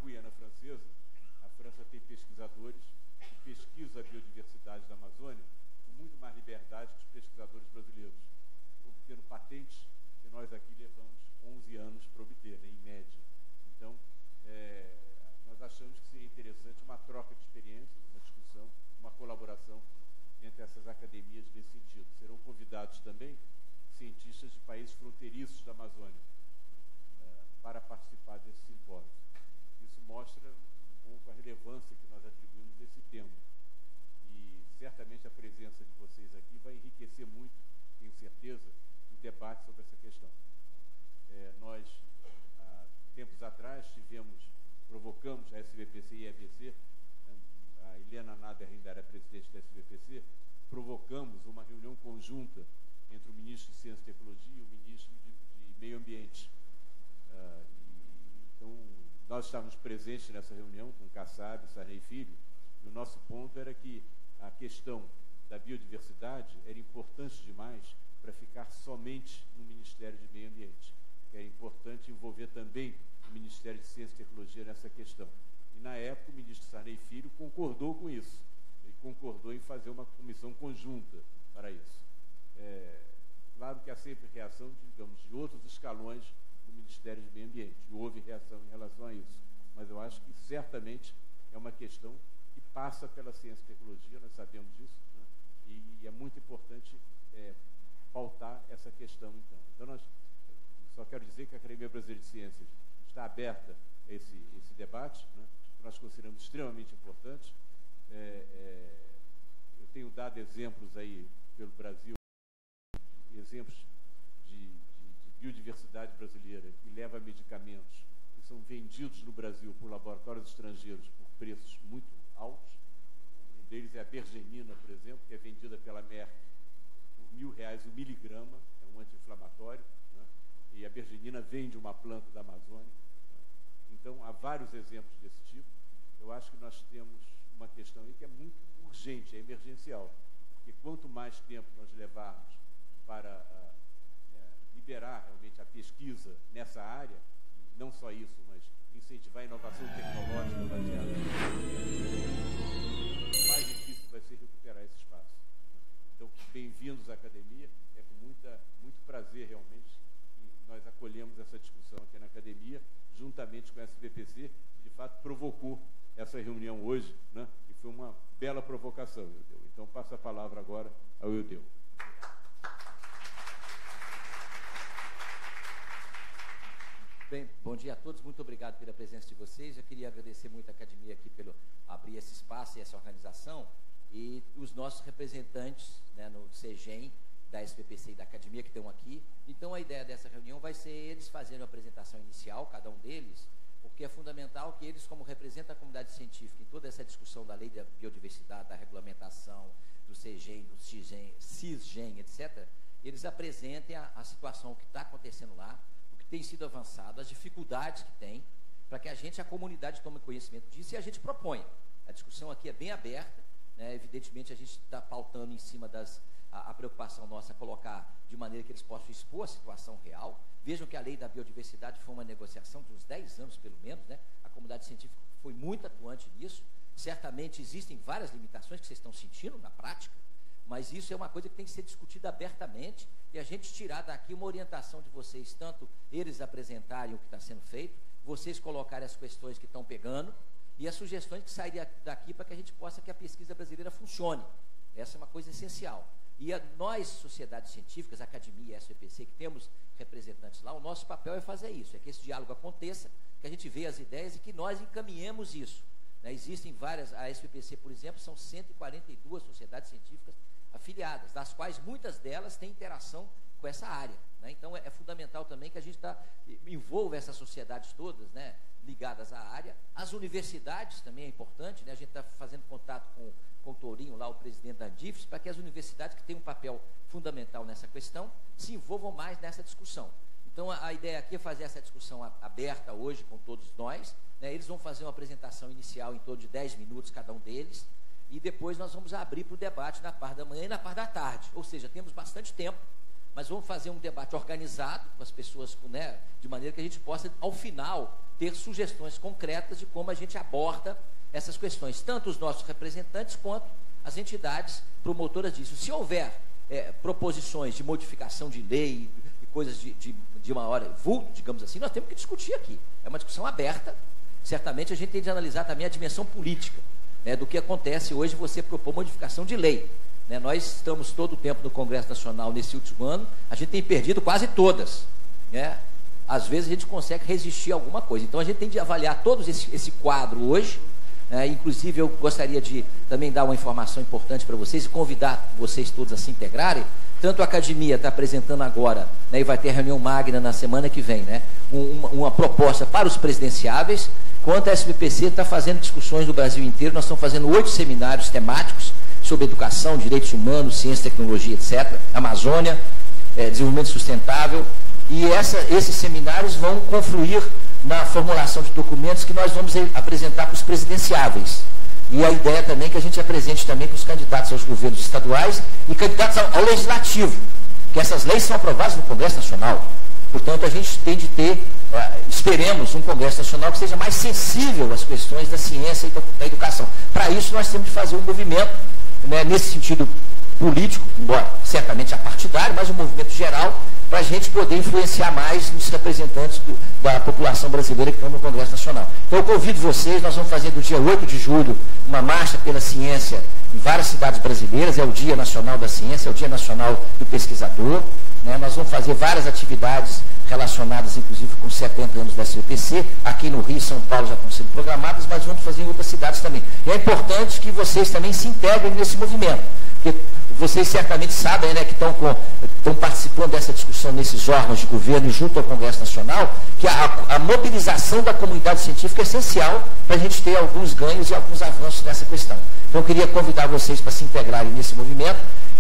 Guiana Francesa, a França tem pesquisadores que pesquisam a biodiversidade da Amazônia com muito mais liberdade que os pesquisadores brasileiros, obtendo patentes que nós aqui levamos 11 anos para obter, né, em média. Então, nós achamos que seria interessante uma troca de experiências, uma discussão, uma colaboração entre essas academias nesse sentido. Serão convidados também cientistas de países fronteiriços da Amazônia para participar desse simpósio. Isso mostra um pouco a relevância que nós atribuímos a esse tema. E certamente a presença de vocês aqui vai enriquecer muito, tenho certeza, o debate sobre essa questão. Nós, há tempos atrás, provocamos a SBPC e a EBC, a Helena Nader ainda era presidente da SBPC, provocamos uma reunião conjunta entre o ministro de Ciência e Tecnologia e o ministro de Meio Ambiente. Então, nós estávamos presentes nessa reunião com Kassab, Sarney Filho, e o nosso ponto era que a questão da biodiversidade era importante demais para ficar somente no Ministério de Meio Ambiente, que é importante envolver também o Ministério de Ciência e Tecnologia nessa questão. E, na época, o ministro Sarney Filho concordou com isso. Ele concordou em fazer uma comissão conjunta para isso. Claro que há sempre reação, digamos, de outros escalões do Ministério de Meio Ambiente. E houve reação em relação a isso. Mas eu acho que, certamente, é uma questão que passa pela ciência e tecnologia, nós sabemos disso, né? E é muito importante pautar essa questão, então. Então, nós só quero dizer que a Academia Brasileira de Ciências está aberta a esse debate, né? Nós consideramos extremamente importante. Eu tenho dado exemplos aí pelo Brasil, exemplos de biodiversidade brasileira que leva a medicamentos que são vendidos no Brasil por laboratórios estrangeiros por preços muito altos. Um deles é a bergenina, por exemplo, que é vendida pela Merck por R$1.000 o miligrama, é um anti-inflamatório, né? E a bergenina vem de uma planta da Amazônia. Né? Então, há vários exemplos desse tipo. Eu acho que nós temos uma questão aí que é muito urgente, é emergencial, porque quanto mais tempo nós levarmos para liberar realmente a pesquisa nessa área, não só isso, mas incentivar a inovação tecnológica baseada mais difícil vai ser recuperar esse espaço. Então, bem-vindos à academia, é com muito prazer realmente que nós acolhemos essa discussão aqui na academia, juntamente com a SBPC, que de fato provocou essa reunião hoje, né? E foi uma bela provocação, Eudeu. Então, passo a palavra agora ao Eudeu. Bem, bom dia a todos, muito obrigado pela presença de vocês. Eu queria agradecer muito a academia aqui pelo abrir esse espaço e essa organização, e os nossos representantes, né, no CEGEM, da SBPC e da academia que estão aqui. Então, a ideia dessa reunião vai ser eles fazendo a apresentação inicial, cada um deles, porque é fundamental que eles, como representam a comunidade científica em toda essa discussão da lei da biodiversidade, da regulamentação, do CEGEM, do CISGEM, etc., eles apresentem a situação, o que está acontecendo lá, o que tem sido avançado, as dificuldades que tem, para que a comunidade tome conhecimento disso e a gente proponha. A discussão aqui é bem aberta, né? Evidentemente a gente está pautando em cima a preocupação nossa é colocar de maneira que eles possam expor a situação real. Vejam que a lei da biodiversidade foi uma negociação de uns 10 anos, pelo menos, né? A comunidade científica foi muito atuante nisso. Certamente existem várias limitações que vocês estão sentindo na prática, mas isso é uma coisa que tem que ser discutida abertamente e a gente tirar daqui uma orientação de vocês, tanto eles apresentarem o que está sendo feito, vocês colocarem as questões que estão pegando e as sugestões que sairiam daqui para que a gente possa que a pesquisa brasileira funcione. Essa é uma coisa essencial. E nós, sociedades científicas, academia, SBPC, que temos representantes lá, o nosso papel é fazer isso, é que esse diálogo aconteça, que a gente veja as ideias e que nós encaminhemos isso. Né? Existem várias, a SBPC, por exemplo, são 142 sociedades científicas afiliadas, das quais muitas delas têm interação com essa área. Né? Então, é fundamental também que a gente envolva essas sociedades todas, né, ligadas à área. As universidades também é importante, né? A gente está fazendo contato com o Tourinho, lá o presidente da DIFES, para que as universidades que têm um papel fundamental nessa questão se envolvam mais nessa discussão. Então, a ideia aqui é fazer essa discussão aberta hoje com todos nós, né? Eles vão fazer uma apresentação inicial em torno de 10 minutos cada um deles, e depois nós vamos abrir para o debate na parte da manhã e na parte da tarde. Ou seja, temos bastante tempo mas vamos fazer um debate organizado com as pessoas, né, de maneira que a gente possa, ao final, ter sugestões concretas de como a gente aborda essas questões, tanto os nossos representantes quanto as entidades promotoras disso. Se houver proposições de modificação de lei e coisas de maior vulto, digamos assim, nós temos que discutir aqui. É uma discussão aberta. Certamente a gente tem de analisar também a dimensão política, né, do que acontece hoje você propor modificação de lei. Né? Nós estamos todo o tempo no Congresso Nacional nesse último ano, a gente tem perdido quase todas. Né? Às vezes a gente consegue resistir a alguma coisa. Então a gente tem de avaliar todo esse quadro hoje. Inclusive eu gostaria de também dar uma informação importante para vocês e convidar vocês todos a se integrarem. Tanto a academia está apresentando agora, né, e vai ter reunião magna na semana que vem, né, uma proposta para os presidenciáveis, quanto a SBPC está fazendo discussões no Brasil inteiro. Nós estamos fazendo 8 seminários temáticos sobre educação, direitos humanos, ciência, tecnologia, etc., Amazônia, desenvolvimento sustentável, e esses seminários vão confluir na formulação de documentos que nós vamos apresentar para os presidenciáveis. E a ideia também é que a gente apresente também para os candidatos aos governos estaduais e candidatos ao legislativo, que essas leis são aprovadas no Congresso Nacional. Portanto, a gente tem de ter, esperemos, um Congresso Nacional que seja mais sensível às questões da ciência e da educação. Para isso, nós temos de fazer um movimento, né, nesse sentido político, embora certamente apartidário, mas um movimento geral, para a gente poder influenciar mais nos representantes da população brasileira que estão no Congresso Nacional. Então eu convido vocês, nós vamos fazer do dia 8 de julho uma marcha pela ciência em várias cidades brasileiras, é o Dia Nacional da Ciência, é o Dia Nacional do Pesquisador, né? Nós vamos fazer várias atividades relacionadas, inclusive, com 70 anos da SBPC, aqui no Rio e São Paulo já estão sendo programadas, mas vamos fazer em outras cidades também. E é importante que vocês também se integrem nesse movimento, porque vocês certamente sabem, né, que estão participando dessa discussão nesses órgãos de governo e junto ao Congresso Nacional, que a mobilização da comunidade científica é essencial para a gente ter alguns ganhos e alguns avanços nessa questão. Então eu queria convidar vocês para se integrarem nesse movimento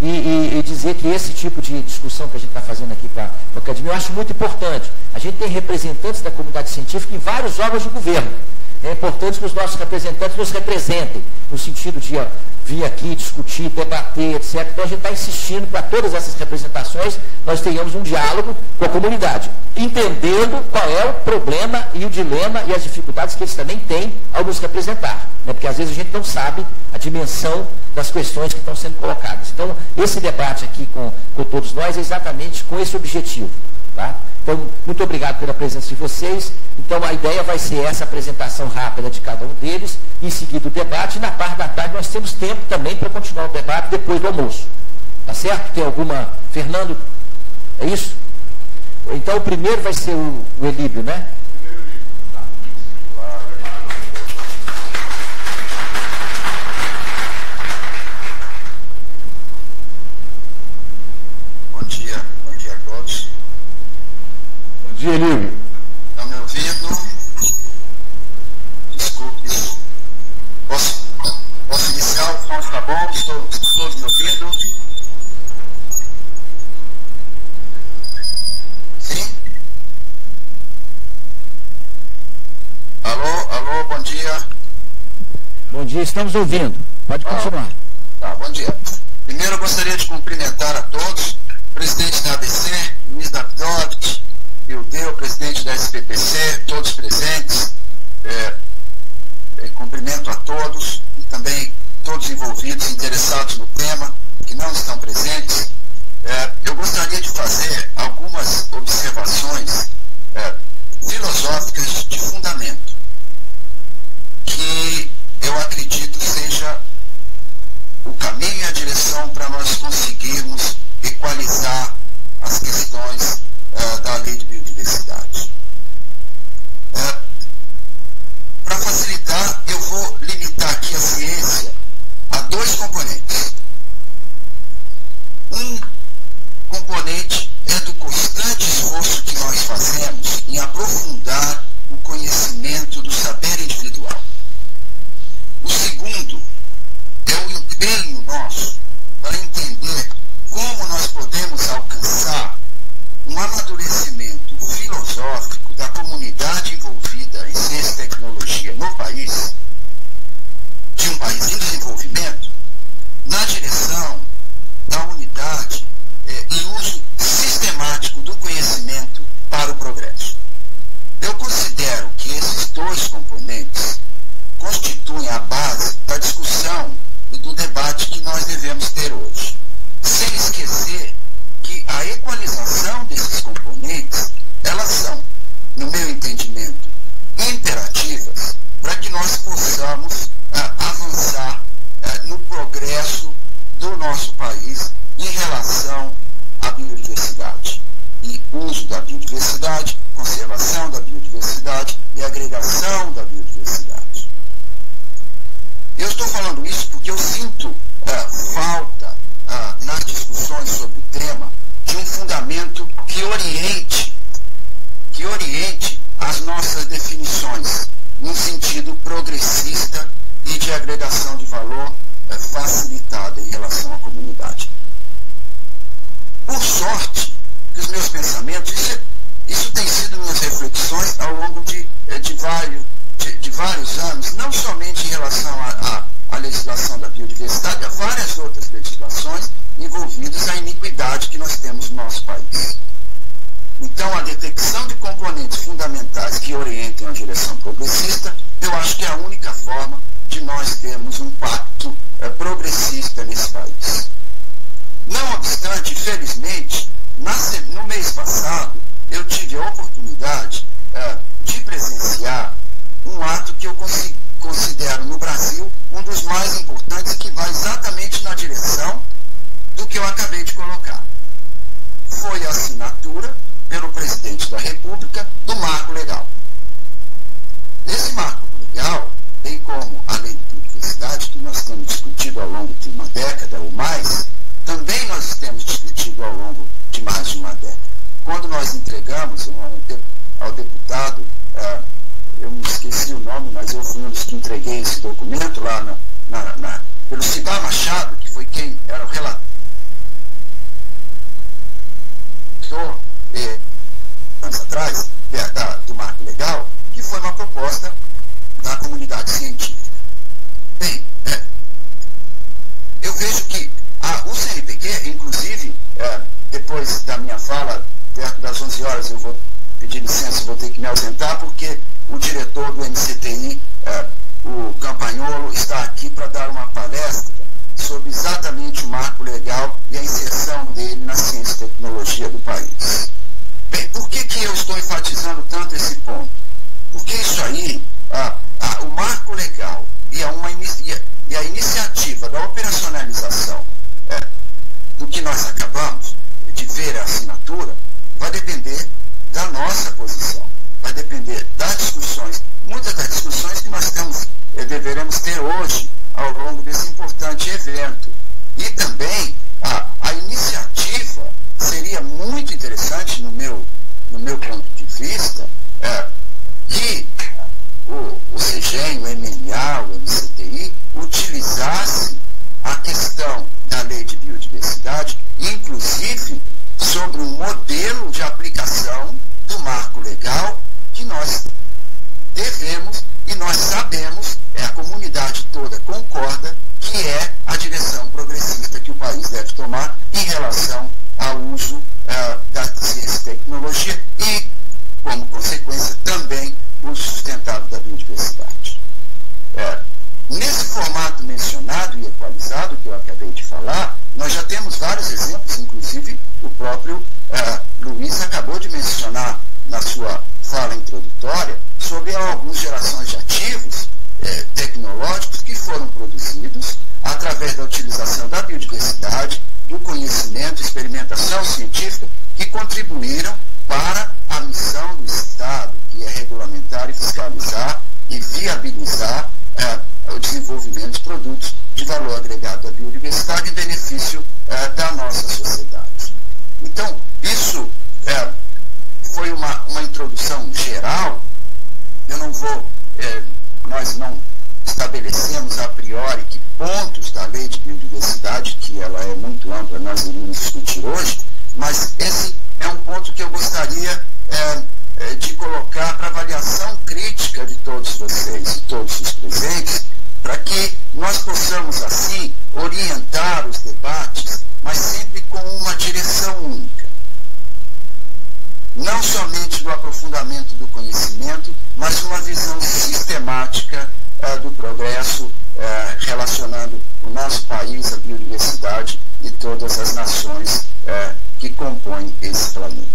e dizer que esse tipo de discussão que a gente está fazendo aqui com a academia, eu acho muito importante. A gente tem representantes da comunidade científica em vários órgãos de governo. É importante que os nossos representantes nos representem, no sentido de vir aqui, discutir, debater, etc. Então a gente está insistindo para todas essas representações nós tenhamos um diálogo com a comunidade, entendendo qual é o problema e o dilema e as dificuldades que eles também têm ao nos representar, né? Porque às vezes a gente não sabe a dimensão das questões que estão sendo colocadas. Então esse debate aqui com todos nós é exatamente com esse objetivo. Tá? Então, muito obrigado pela presença de vocês. Então, a ideia vai ser essa apresentação rápida de cada um deles, em seguida o debate, e na parte da tarde nós temos tempo também para continuar o debate depois do almoço. Tá certo? Tem alguma... Fernando? É isso? Então, o primeiro vai ser o Elíbio, né? Elíbio. Estão me ouvindo? Desculpe. Posso iniciar? O som está bom? Estão todos me ouvindo? Sim? Alô, bom dia. Bom dia, estamos ouvindo. Pode continuar. Tá, bom dia. Primeiro eu gostaria de cumprimentar a todos, presidente da ABC, Luiz Davidovich, o presidente da SBPC, todos presentes, cumprimento a todos e também todos envolvidos, interessados no tema, que não estão presentes. Eu gostaria de fazer algumas observações filosóficas de fundamento, que eu acredito seja o caminho e a direção para nós conseguirmos equalizar as questões da lei de biodiversidade. Para facilitar, eu vou limitar aqui a ciência a 2 componentes. Um componente é do constante esforço que nós fazemos em aprofundar o conhecimento do saber individual. O segundo é o empenho nosso para entender como nós podemos alcançar um amadurecimento filosófico da comunidade envolvida em ciência e tecnologia no país, de um país em desenvolvimento, na direção da unidade e uso sistemático sistemático do conhecimento para o progresso. Eu considero que esses dois componentes constituem a base da discussão e do debate que nós devemos ter hoje, sem esquecer que a equalização desses componentes, elas são, no meu entendimento, imperativas para que nós possamos avançar no progresso do nosso país em relação à biodiversidade e uso da biodiversidade, conservação da biodiversidade e agregação da biodiversidade. Eu estou falando isso porque eu sinto falta nas discussões sobre o tema de um fundamento que oriente as nossas definições num sentido progressista e de agregação de valor facilitada em relação à comunidade. Por sorte, que os meus pensamentos, isso tem sido minhas reflexões ao longo de vários anos, não somente em relação à legislação da biodiversidade, há várias outras legislações envolvidas na iniquidade que nós temos no nosso país. Então, a detecção de componentes fundamentais que orientem a direção progressista, eu acho que é a única forma de nós termos um pacto progressista nesse país. Não obstante, infelizmente, no mês passado, eu tive a oportunidade de presenciar um ato que eu considero no Brasil um dos mais importantes, que vai exatamente na direção do que eu acabei de colocar. Foi a assinatura pelo presidente da República do Marco Legal. Esse Marco Legal, bem como a Lei de Biodiversidade, que nós temos discutido ao longo de uma década ou mais, também nós temos discutido ao longo de mais de uma década. Quando nós entregamos ao deputado, eu me esqueci o nome, mas eu fui um dos que entreguei esse documento lá pelo Cibar Machado, que foi quem era o relator anos atrás, do Marco Legal, que foi uma proposta da comunidade científica. Bem, eu vejo que o CNPq, inclusive, depois da minha fala, perto das 11 horas, eu vou pedir licença, vou ter que me ausentar, porque o diretor do MCTI, o Campagnolo, está aqui para dar uma palestra sobre exatamente o marco legal e a inserção dele na ciência e tecnologia do país. Bem, por que eu estou enfatizando tanto esse ponto? Porque isso aí, o marco legal e a iniciativa da operacionalização do que nós acabamos de ver a assinatura, vai depender da nossa posição, vai depender das discussões, muitas das discussões que nós deveremos ter hoje ao longo desse importante evento. E também a iniciativa seria muito interessante, no meu ponto de vista, que o CEGEM, o MNA, o MCTI, utilizasse a questão da lei de biodiversidade, inclusive sobre um modelo de aplicação do marco legal que nós devemos e nós sabemos, a comunidade toda concorda, que é a direção progressista que o país deve tomar em relação ao uso da ciência e tecnologia e, como consequência, também o uso sustentável da biodiversidade. Nesse formato mencionado e equalizado que eu acabei de falar, nós já temos vários exemplos, inclusive o próprio Luiz acabou de mencionar na sua fala introdutória sobre algumas gerações de ativos tecnológicos que foram produzidos através da utilização da biodiversidade, do conhecimento, experimentação científica, que contribuíram para a missão do Estado, que é regulamentar e fiscalizar e viabilizar o desenvolvimento de produtos de valor agregado à biodiversidade em benefício da nossa sociedade. Então, isso foi uma introdução geral. Eu não vou, nós não estabelecemos a priori que pontos da lei de biodiversidade, que ela é muito ampla, nós iremos discutir hoje, mas esse é um ponto que eu gostaria de colocar para avaliação crítica de todos vocês e todos os presentes, para que nós possamos, assim, orientar os debates, mas sempre com uma direção única. somente do aprofundamento do conhecimento, mas uma visão sistemática do progresso, relacionando o nosso país, a biodiversidade e todas as nações que compõem esse planeta.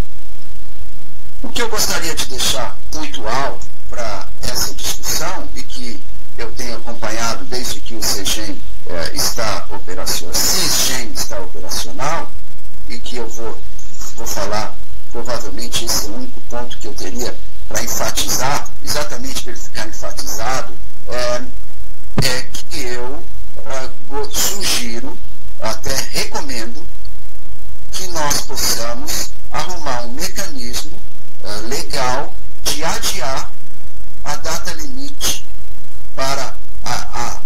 O que eu gostaria de deixar pontual para essa discussão, e que eu tenho acompanhado desde que o CISGEM está operacional, e que eu vou falar, provavelmente esse é o único ponto que eu teria para enfatizar, exatamente para ele ficar enfatizado, é que eu sugiro, até recomendo, que nós possamos arrumar um mecanismo legal de adiar a data limite para a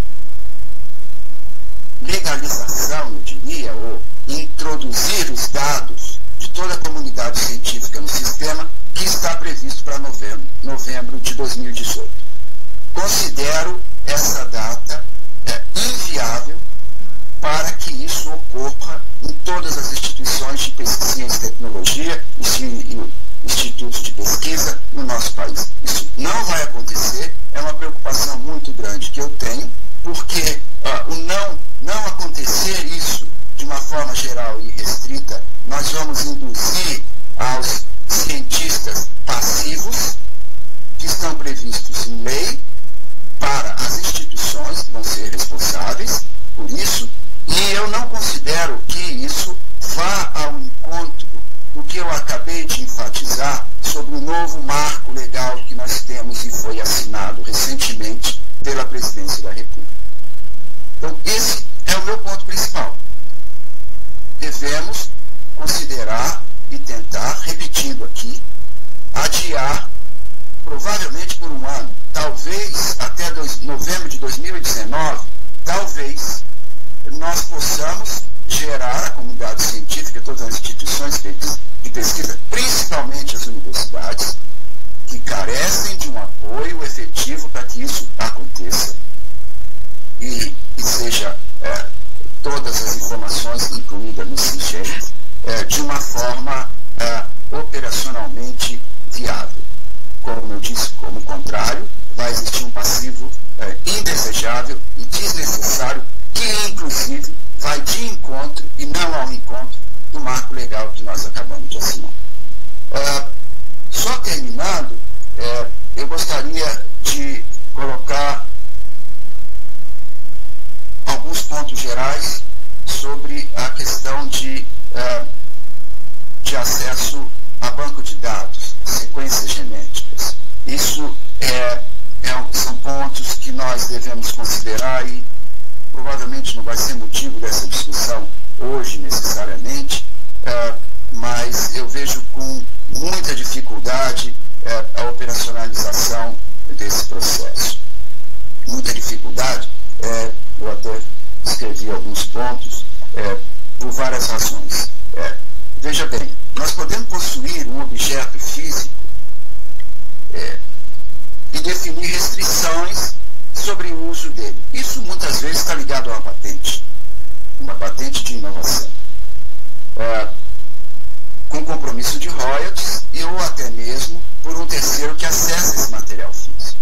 legalização, eu diria, ou introduzir os dados de toda a comunidade científica no sistema, que está previsto para novembro de 2018. Considero essa data inviável para que isso ocorra em todas as instituições de ciência e tecnologia e institutos de pesquisa no nosso país. Isso não vai acontecer, é uma preocupação muito grande que eu tenho, porque o não acontecer isso de uma forma geral e restrita, nós vamos induzir aos cientistas passivos, que estão previstos em lei, para as instituições que vão ser responsáveis por isso, e eu não considero que isso vá ao encontro do que eu acabei de enfatizar sobre o novo marco legal que nós temos e foi assinado recentemente pela Presidência da República. Então, esse é o meu ponto principal. Devemos considerar e tentar, repetindo aqui, adiar, provavelmente por um ano, talvez até novembro de 2019, talvez nós possamos gerar a comunidade científica, todas as instituições de pesquisa, principalmente as universidades, que carecem de um apoio efetivo para que isso aconteça e seja todas as informações incluídas no CISGEM de uma forma operacionalmente viável. Como eu disse, como contrário, vai existir um passivo indesejável e desnecessário, que inclusive vai de encontro e não ao encontro do marco legal que nós acabamos de assinar. Só terminando, eu gostaria de colocar alguns pontos gerais sobre a questão de acesso a banco de dados, sequências genéticas. Isso são pontos que nós devemos considerar e provavelmente não vai ser motivo dessa discussão hoje necessariamente, mas eu vejo com muita dificuldade a operacionalização desse processo. Muita dificuldade, eu até escrevi alguns pontos, por várias razões. Veja bem, nós podemos possuir um objeto físico e definir restrições sobre o uso dele. Isso muitas vezes está ligado a uma patente de inovação, com compromisso de royalties ou até mesmo por um terceiro que acessa esse material físico.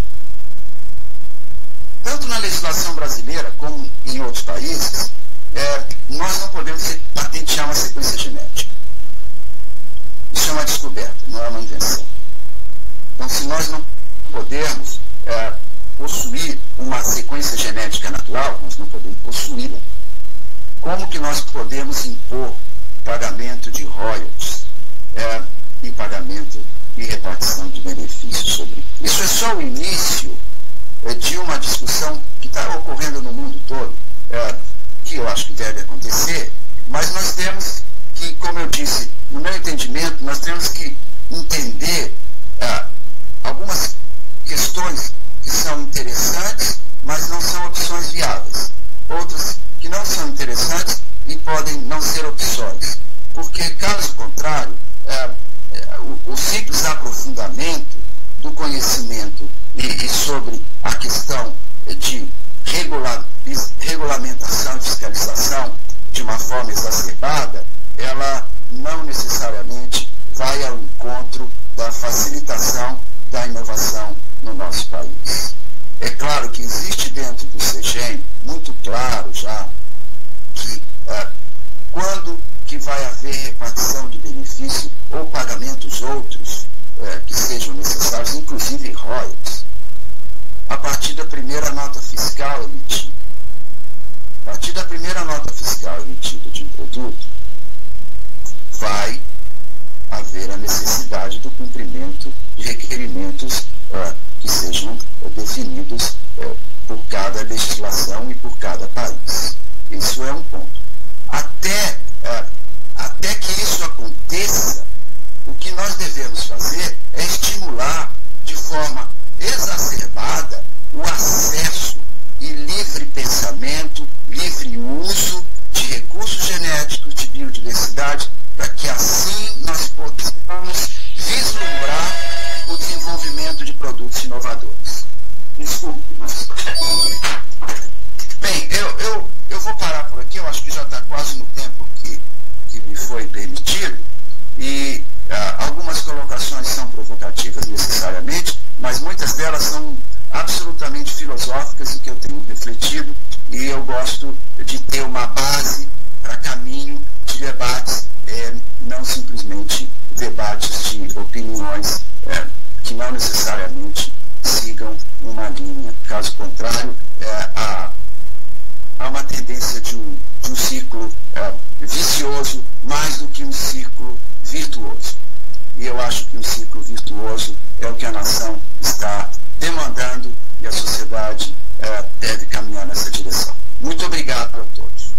Tanto na legislação brasileira como em outros países, nós não podemos patentear uma sequência genética. Isso é uma descoberta, não é uma invenção. Então, se nós não podemos possuir uma sequência genética natural, nós não podemos possuí-la. Como que nós podemos impor pagamento de royalties e pagamento e repartição de benefícios sobre isso? Isso é só o início de uma discussão que está ocorrendo no mundo todo, que eu acho que deve acontecer, mas nós temos que, como eu disse, no meu entendimento, nós temos que entender algumas questões que são interessantes, mas não são opções viáveis. Outras que não são interessantes e podem não ser opções. Porque, caso contrário, o simples aprofundamento do conhecimento e sobre a questão de regulamentação e fiscalização de uma forma exacerbada, ela não necessariamente vai ao encontro facilitação da inovação no nosso país. É claro que existe dentro do CEGEM, muito claro já, que quando que vai haver repartição de benefício ou pagamentos outros que sejam necessários, inclusive royalties, a partir da primeira nota fiscal emitida. A partir da primeira nota fiscal emitida de um produto, vai haver a necessidade do cumprimento de requerimentos que sejam definidos por cada legislação e por cada país. Isso é um ponto. Até que isso aconteça, o que nós devemos fazer é estimular de forma exacerbada o acesso e livre pensamento, livre uso de recursos genéticos, de biodiversidade, para que assim nós possamos vislumbrar o desenvolvimento de produtos inovadores. Desculpe, mas... Bem, eu vou parar por aqui, eu acho que já está quase no tempo que me foi permitido, e algumas colocações são provocativas necessariamente, mas muitas delas são absolutamente filosóficas e que eu tenho refletido, e eu gosto de ter uma base para caminho de debates, não simplesmente debates de opiniões que não necessariamente sigam uma linha. Caso contrário, há uma tendência de um ciclo vicioso mais do que um ciclo virtuoso. E eu acho que um ciclo virtuoso é o que a nação está demandando e a sociedade deve caminhar nessa direção. Muito obrigado a todos.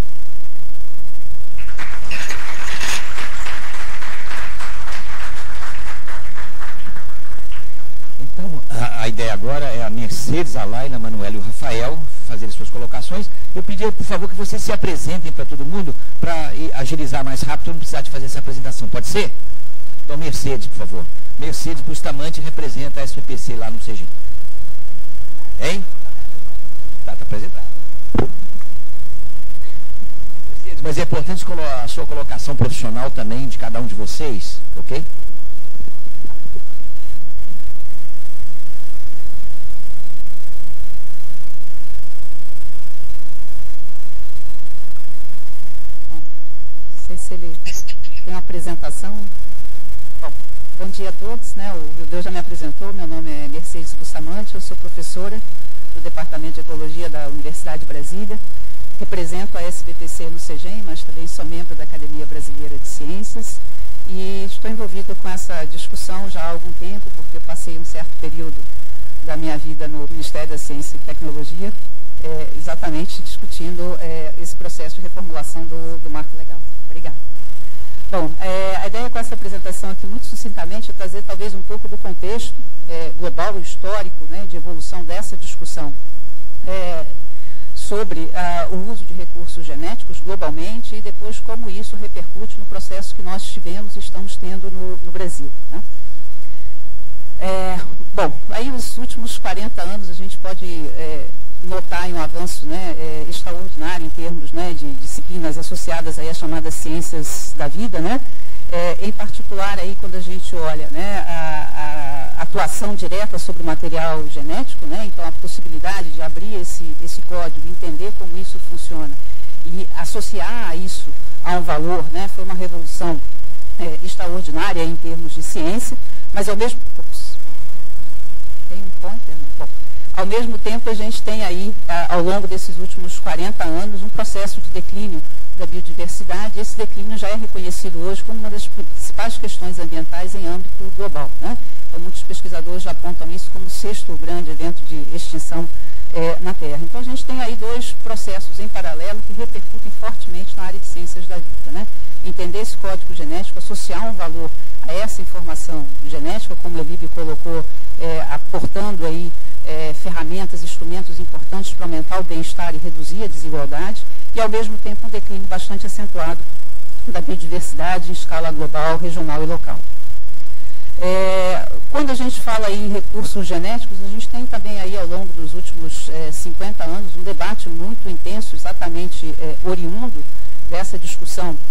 Então, a ideia agora é a Mercedes, a Laila, a Manuela e o Rafael fazerem suas colocações. Eu pedi, por favor, que vocês se apresentem para todo mundo, para agilizar mais rápido, não precisar de fazer essa apresentação. Pode ser? Então, Mercedes, por favor. Mercedes Bustamante representa a SPPC lá no CEGEM. Hein? Tá apresentado. Mercedes, mas é importante a sua colocação profissional também de cada um de vocês, ok? Não sei se ele tem uma apresentação. Bom dia a todos, né? O Deus já me apresentou, meu nome é Mercedes Bustamante, eu sou professora do Departamento de Ecologia da Universidade de Brasília, represento a SPPC no CEGEM, mas também sou membro da Academia Brasileira de Ciências e estou envolvida com essa discussão já há algum tempo, porque eu passei um certo período da minha vida no Ministério da Ciência e Tecnologia, exatamente discutindo esse processo de reformulação do marco legal. Obrigada. Bom, a ideia com essa apresentação aqui, muito sucintamente, é trazer talvez um pouco do contexto global e histórico, né, de evolução dessa discussão sobre o uso de recursos genéticos globalmente e depois como isso repercute no processo que nós tivemos e estamos tendo no Brasil. Né? Bom, aí nos últimos 40 anos a gente pode notar um avanço, né, extraordinário em termos, né, de disciplinas associadas aí às chamadas ciências da vida, né, em particular aí quando a gente olha, né, a atuação direta sobre o material genético, né, então a possibilidade de abrir esse código, entender como isso funciona e associar isso a um valor, né, foi uma revolução extraordinária em termos de ciência, mas ao mesmo tem um pointer, não? Bom, ao mesmo tempo, a gente tem aí, ao longo desses últimos 40 anos, um processo de declínio da biodiversidade. Esse declínio já é reconhecido hoje como uma das principais questões ambientais em âmbito global. Né? Então, muitos pesquisadores já apontam isso como o sexto grande evento de extinção na Terra. Então, a gente tem aí dois processos em paralelo que repercutem fortemente na área de ciências da vida. Né? Entender esse código genético, associar um valor a essa informação genética, como a Elíbio colocou, aportando aí ferramentas, instrumentos importantes para aumentar o bem-estar e reduzir a desigualdade, e ao mesmo tempo um declínio bastante acentuado da biodiversidade em escala global, regional e local. Quando a gente fala aí em recursos genéticos, a gente tem também aí ao longo dos últimos 50 anos um debate muito intenso, exatamente oriundo dessa discussão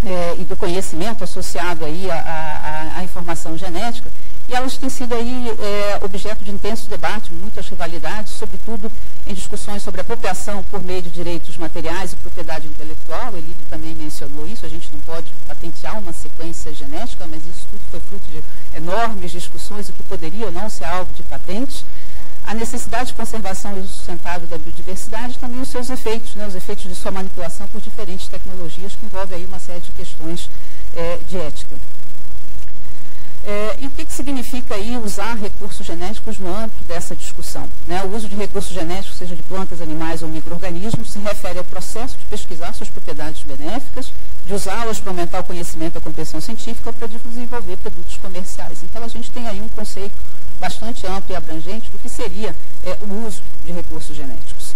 e do conhecimento associado aí à informação genética, e elas têm sido aí objeto de intenso debate, muitas rivalidades, sobretudo em discussões sobre apropriação por meio de direitos materiais e propriedade intelectual. Ele também mencionou isso, a gente não pode patentear uma sequência genética, mas isso tudo foi fruto de enormes discussões, o que poderia ou não ser alvo de patentes. A necessidade de conservação e uso sustentável da biodiversidade, também os seus efeitos, né, os efeitos de sua manipulação por diferentes tecnologias, que envolve aí uma série de questões de ética. E o que significa aí usar recursos genéticos no âmbito dessa discussão? Né? O uso de recursos genéticos, seja de plantas, animais ou micro-organismos, se refere ao processo de pesquisar suas propriedades benéficas, de usá-las para aumentar o conhecimento e a compreensão científica ou para desenvolver produtos comerciais. Então, a gente tem aí um conceito bastante amplo e abrangente do que seria o uso de recursos genéticos.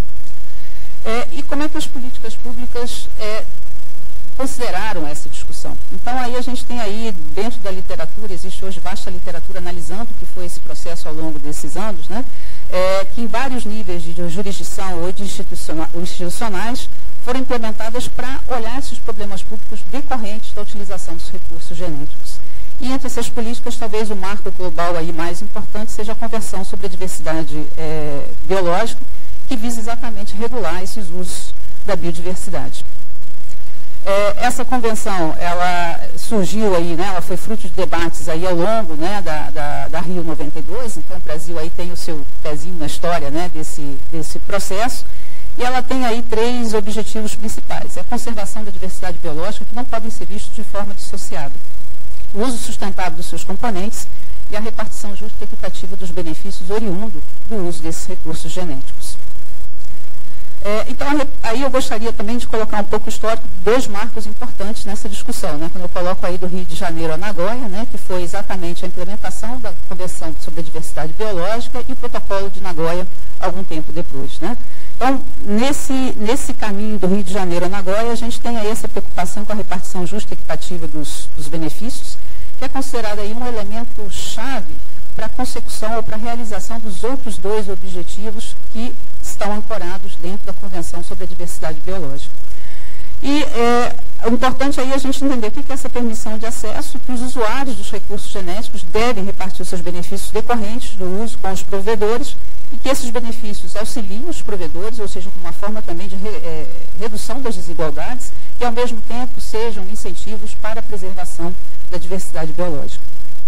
E como é que as políticas públicas consideraram essa discussão? Então, aí a gente tem aí, dentro da literatura, existe hoje vasta literatura analisando o que foi esse processo ao longo desses anos, né? Que em vários níveis de jurisdição ou de institucionais foram implementadas para olhar esses problemas públicos decorrentes da utilização dos recursos genéticos. E entre essas políticas, talvez o marco global aí mais importante seja a Convenção sobre a Diversidade Biológica, que visa exatamente regular esses usos da biodiversidade. Essa convenção, ela surgiu aí, né, ela foi fruto de debates aí ao longo, né, da Rio 92, então o Brasil aí tem o seu pezinho na história, né, desse processo, e ela tem aí 3 objetivos principais: a conservação da diversidade biológica, que não podem ser vistos de forma dissociada, o uso sustentável dos seus componentes e a repartição justa e equitativa dos benefícios oriundos do uso desses recursos genéticos. Então, aí eu gostaria também de colocar um pouco o histórico de 2 marcos importantes nessa discussão, né? Quando eu coloco aí do Rio de Janeiro a Nagoya, né? Que foi exatamente a implementação da Convenção sobre a Diversidade Biológica e o Protocolo de Nagoya algum tempo depois, né? Então, nesse caminho do Rio de Janeiro a Nagoya, a gente tem aí essa preocupação com a repartição justa e equitativa dos benefícios, que é considerado aí um elemento chave para a consecução ou para a realização dos outros 2 objetivos que estão ancorados dentro da Convenção sobre a Diversidade Biológica. E o importante aí é a gente entender o que é essa permissão de acesso, que os usuários dos recursos genéticos devem repartir os seus benefícios decorrentes do uso com os provedores e que esses benefícios auxiliem os provedores, ou seja, como uma forma também de redução das desigualdades e, ao mesmo tempo, sejam incentivos para a preservação da diversidade biológica.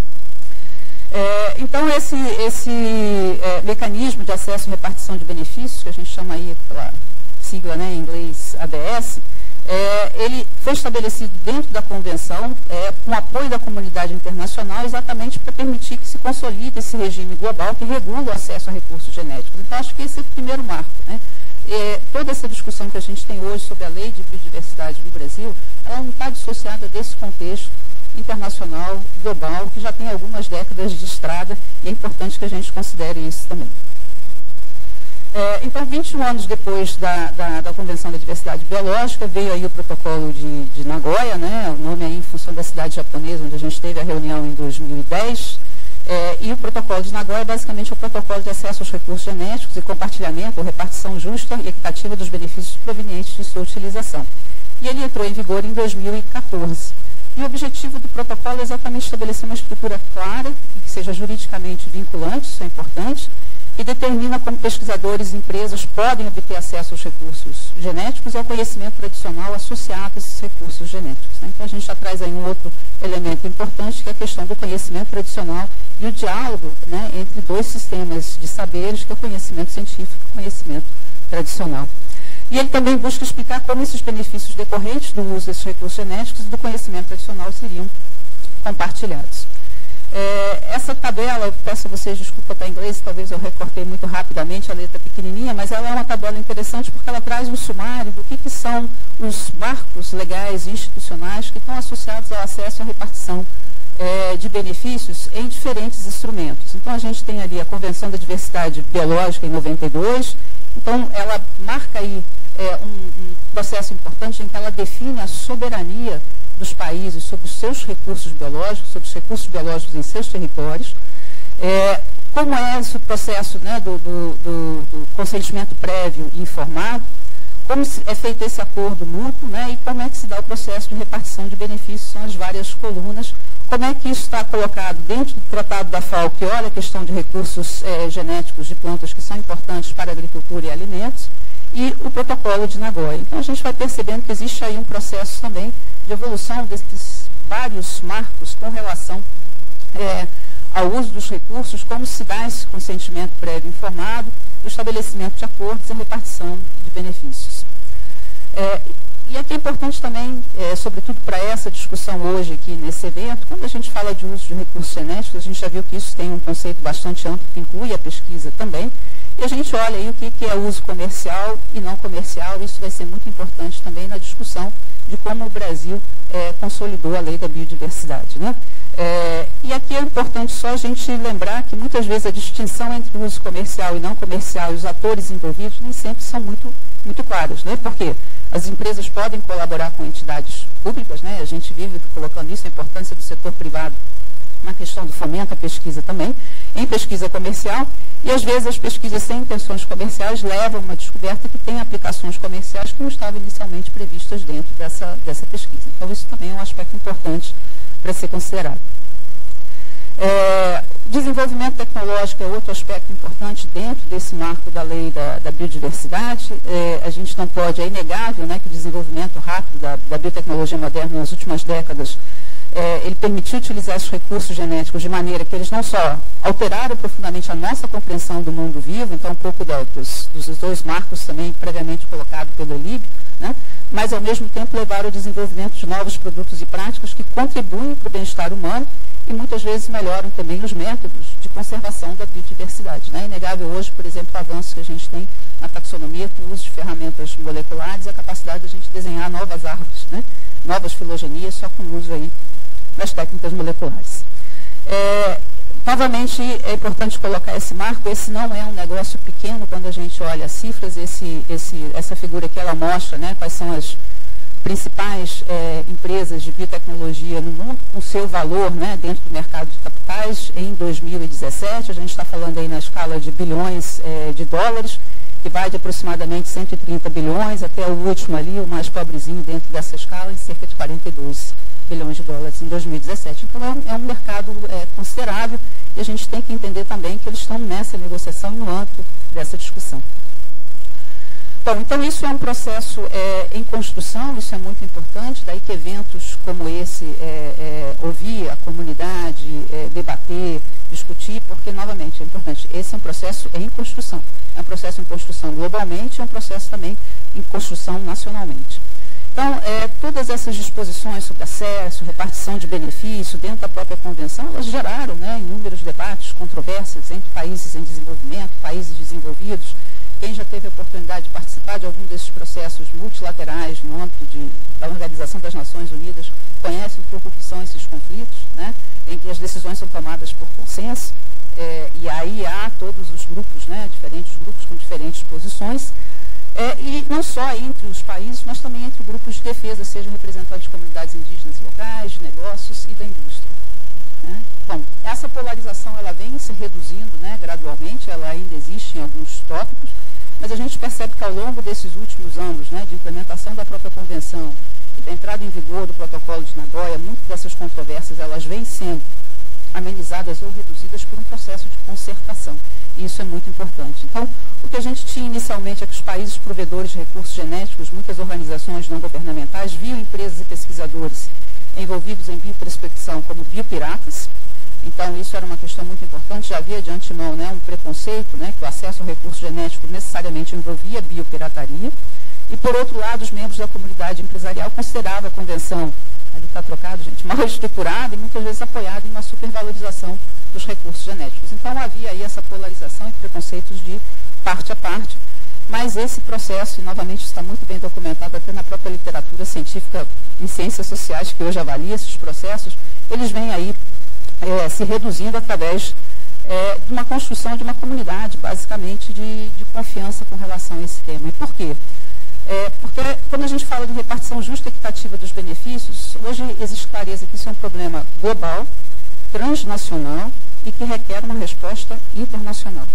Então, esse mecanismo de acesso e repartição de benefícios, que a gente chama aí pela sigla, né, em inglês ABS, ele foi estabelecido dentro da Convenção com apoio da comunidade internacional exatamente para permitir que se consolide esse regime global que regula o acesso a recursos genéticos. Então, acho que esse é o primeiro marco, né? Toda essa discussão que a gente tem hoje sobre a lei de biodiversidade no Brasil, ela não está dissociada desse contexto internacional, global, que já tem algumas décadas de estrada, e é importante que a gente considere isso também. Então, 21 anos depois da Convenção da Diversidade Biológica, veio aí o Protocolo de Nagoya, né, o nome aí em função da cidade japonesa, onde a gente teve a reunião em 2010, e o Protocolo de Nagoya é basicamente o protocolo de acesso aos recursos genéticos e compartilhamento ou repartição justa e equitativa dos benefícios provenientes de sua utilização. E ele entrou em vigor em 2014. E o objetivo do protocolo é exatamente estabelecer uma estrutura clara, que seja juridicamente vinculante, isso é importante, e determina como pesquisadores e empresas podem obter acesso aos recursos genéticos e ao conhecimento tradicional associado a esses recursos genéticos, né? Então, a gente já traz aí um outro elemento importante, que é a questão do conhecimento tradicional e o diálogo, né, entre 2 sistemas de saberes, que é o conhecimento científico e o conhecimento tradicional. E ele também busca explicar como esses benefícios decorrentes do uso desses recursos genéticos e do conhecimento tradicional seriam compartilhados. Essa tabela, eu peço a vocês desculpa para inglês, talvez eu recortei muito rapidamente, a letra pequenininha, mas ela é uma tabela interessante porque ela traz um sumário do que são os marcos legais e institucionais que estão associados ao acesso e à repartição de benefícios em diferentes instrumentos. Então, a gente tem ali a Convenção da Diversidade Biológica em 92, então ela marca aí um processo importante em que ela define a soberania dos países sobre os seus recursos biológicos, sobre os recursos biológicos em seus territórios, como é esse processo, né, do consentimento prévio e informado, como é feito esse acordo mútuo, né, e como é que se dá o processo de repartição de benefícios, são as várias colunas, como é que isso está colocado dentro do Tratado da FAO, que olha a questão de recursos genéticos de plantas que são importantes para a agricultura e alimentos, e o Protocolo de Nagoya. Então, a gente vai percebendo que existe aí um processo também de evolução desses vários marcos com relação ao uso dos recursos, como se dá esse consentimento prévio informado, o estabelecimento de acordos e a repartição de benefícios. E aqui é importante também, sobretudo para essa discussão hoje aqui nesse evento, quando a gente fala de uso de recursos genéticos, a gente já viu que isso tem um conceito bastante amplo, que inclui a pesquisa também, e a gente olha aí o que é uso comercial e não comercial, isso vai ser muito importante também na discussão de como o Brasil consolidou a lei da biodiversidade, né? E aqui é importante só a gente lembrar que muitas vezes a distinção entre o uso comercial e não comercial e os atores envolvidos nem sempre são muito claros, né? Porque as empresas podem colaborar com entidades públicas, né? A gente vive colocando isso, a importância do setor privado na questão do fomento à pesquisa também, em pesquisa comercial, e às vezes as pesquisas sem intenções comerciais levam a uma descoberta que tem aplicações comerciais que não estavam inicialmente previstas dentro dessa pesquisa. Então, isso também é um aspecto importante para ser considerado. Desenvolvimento tecnológico é outro aspecto importante dentro desse marco da lei da biodiversidade. A gente não pode, é inegável, né, que o desenvolvimento rápido da biotecnologia moderna nas últimas décadas ele permitiu utilizar esses recursos genéticos de maneira que eles não só alteraram profundamente a nossa compreensão do mundo vivo, então um pouco dos dois marcos também previamente colocados pelo ELIB, né, mas ao mesmo tempo levaram ao desenvolvimento de novos produtos e práticas que contribuem para o bem-estar humano e muitas vezes melhoram também os métodos de conservação da biodiversidade. Né? É inegável hoje, por exemplo, o avanço que a gente tem na taxonomia com o uso de ferramentas moleculares e a capacidade de a gente desenhar novas árvores, né? Novas filogenias, só com o uso aí das técnicas moleculares. Novamente, é importante colocar esse marco, esse não é um negócio pequeno quando a gente olha as cifras, essa figura aqui ela mostra, né, quais são as principais empresas de biotecnologia no mundo, com seu valor, né, dentro do mercado de capitais em 2017, a gente está falando aí na escala de bilhões de dólares, que vai de aproximadamente 130 bilhões até o último ali, o mais pobrezinho dentro dessa escala, em cerca de 42 bilhões de dólares em 2017. Então, é um mercado considerável e a gente tem que entender também que eles estão nessa negociação no âmbito dessa discussão. Bom, então isso é um processo em construção, isso é muito importante, daí que eventos como esse, ouvir a comunidade, debater, discutir, porque, novamente, é importante, esse é um processo em construção. É um processo em construção globalmente, é um processo também em construção nacionalmente. Então, todas essas disposições sobre acesso, repartição de benefício dentro da própria convenção, elas geraram, né, inúmeros debates, controvérsias entre países em desenvolvimento, países desenvolvidos. Quem já teve a oportunidade de participar de algum desses processos multilaterais no âmbito da Organização das Nações Unidas conhece um pouco o que são esses conflitos, né, em que as decisões são tomadas por consenso, e aí há todos os grupos, né, diferentes grupos com diferentes posições, e não só entre os países, mas também entre grupos de defesa, seja representantes de comunidades indígenas e locais, de negócios e da indústria. Né? Bom, essa polarização ela vem se reduzindo, né, gradualmente, ela ainda existe em alguns tópicos, mas a gente percebe que ao longo desses últimos anos, né, de implementação da própria convenção e da entrada em vigor do Protocolo de Nagoya, muitas dessas controvérsias elas vêm sendo amenizadas ou reduzidas por um processo de concertação. E isso é muito importante. Então, o que a gente tinha inicialmente é que os países provedores de recursos genéticos, muitas organizações não governamentais, viam empresas e pesquisadores envolvidos em bioprospecção como biopiratas. Então, isso era uma questão muito importante. Já havia de antemão, né, um preconceito, né, que o acesso ao recurso genético necessariamente envolvia biopirataria. E, por outro lado, os membros da comunidade empresarial consideravam a convenção, ali está trocado, gente, mal estruturada e muitas vezes apoiada em uma supervalorização dos recursos genéticos. Então, havia aí essa polarização e preconceitos de parte a parte, mas esse processo, e novamente está muito bem documentado até na própria literatura científica em ciências sociais, que hoje avalia esses processos, eles vêm aí se reduzindo através de uma construção de uma comunidade, basicamente, de confiança com relação a esse tema. E por quê? Porque quando a gente fala de repartição justa e equitativa dos benefícios, hoje existe clareza que isso é um problema global, transnacional e que requer uma resposta internacional.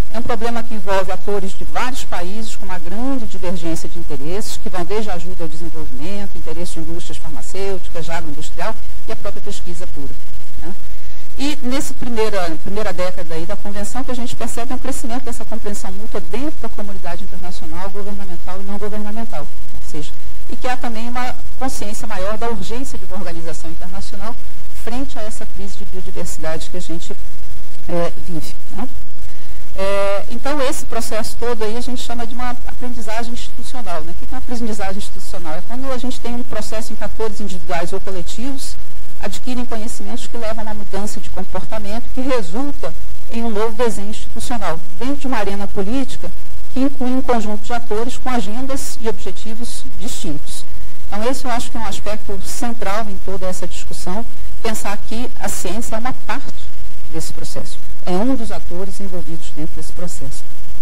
É um problema que envolve atores de vários países com uma grande divergência de interesses, que vão desde a ajuda ao desenvolvimento, interesse de indústrias farmacêuticas, agroindustrial e a própria pesquisa pura, né? E nessa primeira década aí da Convenção, que a gente percebe um crescimento dessa compreensão mútua dentro da comunidade internacional, governamental e não governamental. Ou seja, e que há também uma consciência maior da urgência de uma organização internacional frente a essa crise de biodiversidade que a gente vive, né? Então, esse processo todo aí a gente chama de uma aprendizagem institucional, né? O que é uma aprendizagem institucional? É quando a gente tem um processo em que atores individuais ou coletivos adquirem conhecimentos que levam a uma mudança de comportamento que resulta em um novo desenho institucional, dentro de uma arena política que inclui um conjunto de atores com agendas e objetivos distintos. Então, esse eu acho que é um aspecto central em toda essa discussão, pensar que a ciência é uma parte desse processo, é um dos atores envolvidos dentro desse processo.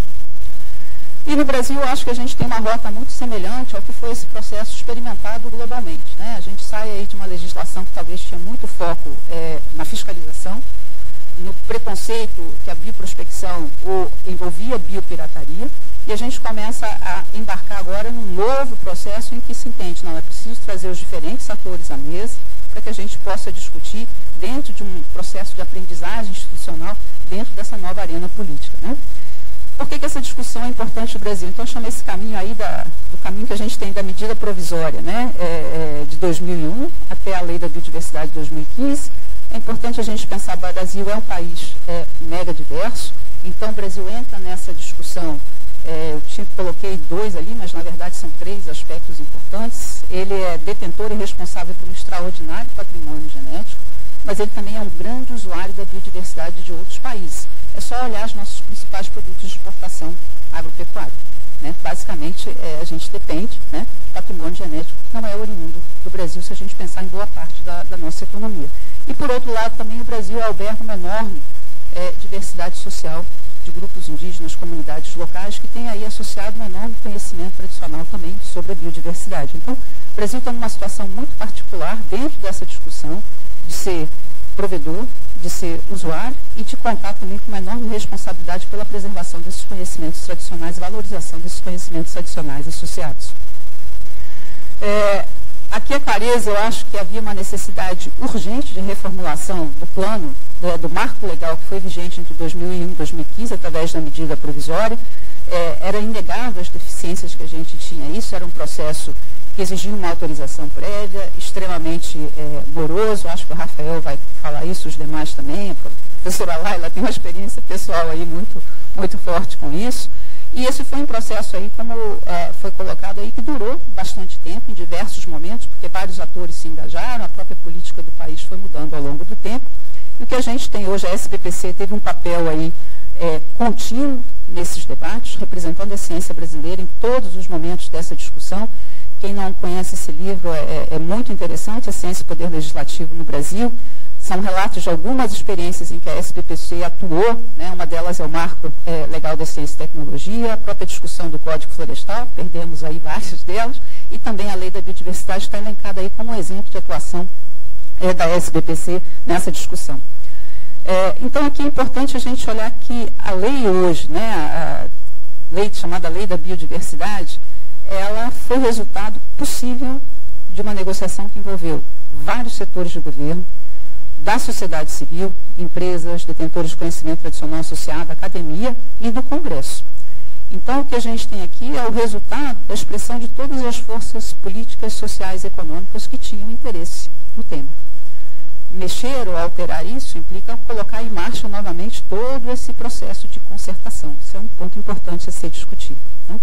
E no Brasil, eu acho que a gente tem uma rota muito semelhante ao que foi esse processo experimentado globalmente, né? A gente sai aí de uma legislação que talvez tinha muito foco na fiscalização, no preconceito que a bioprospecção envolvia biopirataria, e a gente começa a embarcar agora num novo processo em que se entende, não, é preciso trazer os diferentes atores à mesa para que a gente possa discutir dentro de um processo de aprendizagem institucional dentro dessa nova arena política, né? Por que essa discussão é importante no Brasil? Então, eu chamei esse caminho aí do caminho que a gente tem da medida provisória, né, de 2001 até a Lei da Biodiversidade de 2015. É importante a gente pensar que o Brasil é um país mega diverso, então o Brasil entra nessa discussão, eu coloquei 2 ali, mas na verdade são 3 aspectos importantes. Ele é detentor e responsável por um extraordinário patrimônio genético, mas ele também é um grande usuário da biodiversidade de outros países. É só olhar os nossos principais produtos de exportação agropecuária, né? Basicamente, a gente depende, né, de patrimônio genético que não é oriundo do Brasil, se a gente pensar em boa parte da nossa economia. E, por outro lado, também o Brasil alberga uma enorme diversidade social de grupos indígenas, comunidades locais, que tem aí associado um enorme conhecimento tradicional também sobre a biodiversidade. Então, o Brasil está numa situação muito particular dentro dessa discussão de ser provedor, de ser usuário e de contar também com uma enorme responsabilidade pela preservação desses conhecimentos tradicionais e valorização desses conhecimentos tradicionais associados. Aqui a clareza, eu acho que havia uma necessidade urgente de reformulação do plano, do marco legal que foi vigente entre 2001 e 2015, através da medida provisória. Era inegável as deficiências que a gente tinha. Isso era um processo que exigia uma autorização prévia, extremamente moroso. Acho que o Rafael vai falar isso, os demais também. A professora Laila tem uma experiência pessoal aí muito forte com isso. E esse foi um processo aí, como foi colocado aí, que durou bastante tempo, em diversos momentos, porque vários atores se engajaram, a própria política do país foi mudando ao longo do tempo. E o que a gente tem hoje, a SBPC teve um papel aí contínuo nesses debates, representando a ciência brasileira em todos os momentos dessa discussão. Quem não conhece esse livro é muito interessante, A Ciência e o Poder Legislativo no Brasil. São relatos de algumas experiências em que a SBPC atuou, né? Uma delas é o Marco Legal da Ciência e Tecnologia, a própria discussão do Código Florestal, perdemos aí várias delas, e também a Lei da Biodiversidade está elencada aí como um exemplo de atuação da SBPC nessa discussão. Então, aqui é importante a gente olhar que a lei hoje, né, a lei chamada Lei da Biodiversidade, ela foi resultado possível de uma negociação que envolveu vários setores de governo, da sociedade civil, empresas, detentores de conhecimento tradicional associado, academia e do Congresso. Então, o que a gente tem aqui é o resultado da expressão de todas as forças políticas, sociais e econômicas que tinham interesse no tema. Mexer ou alterar isso implica colocar em marcha novamente todo esse processo de concertação. Isso é um ponto importante a ser discutido, né?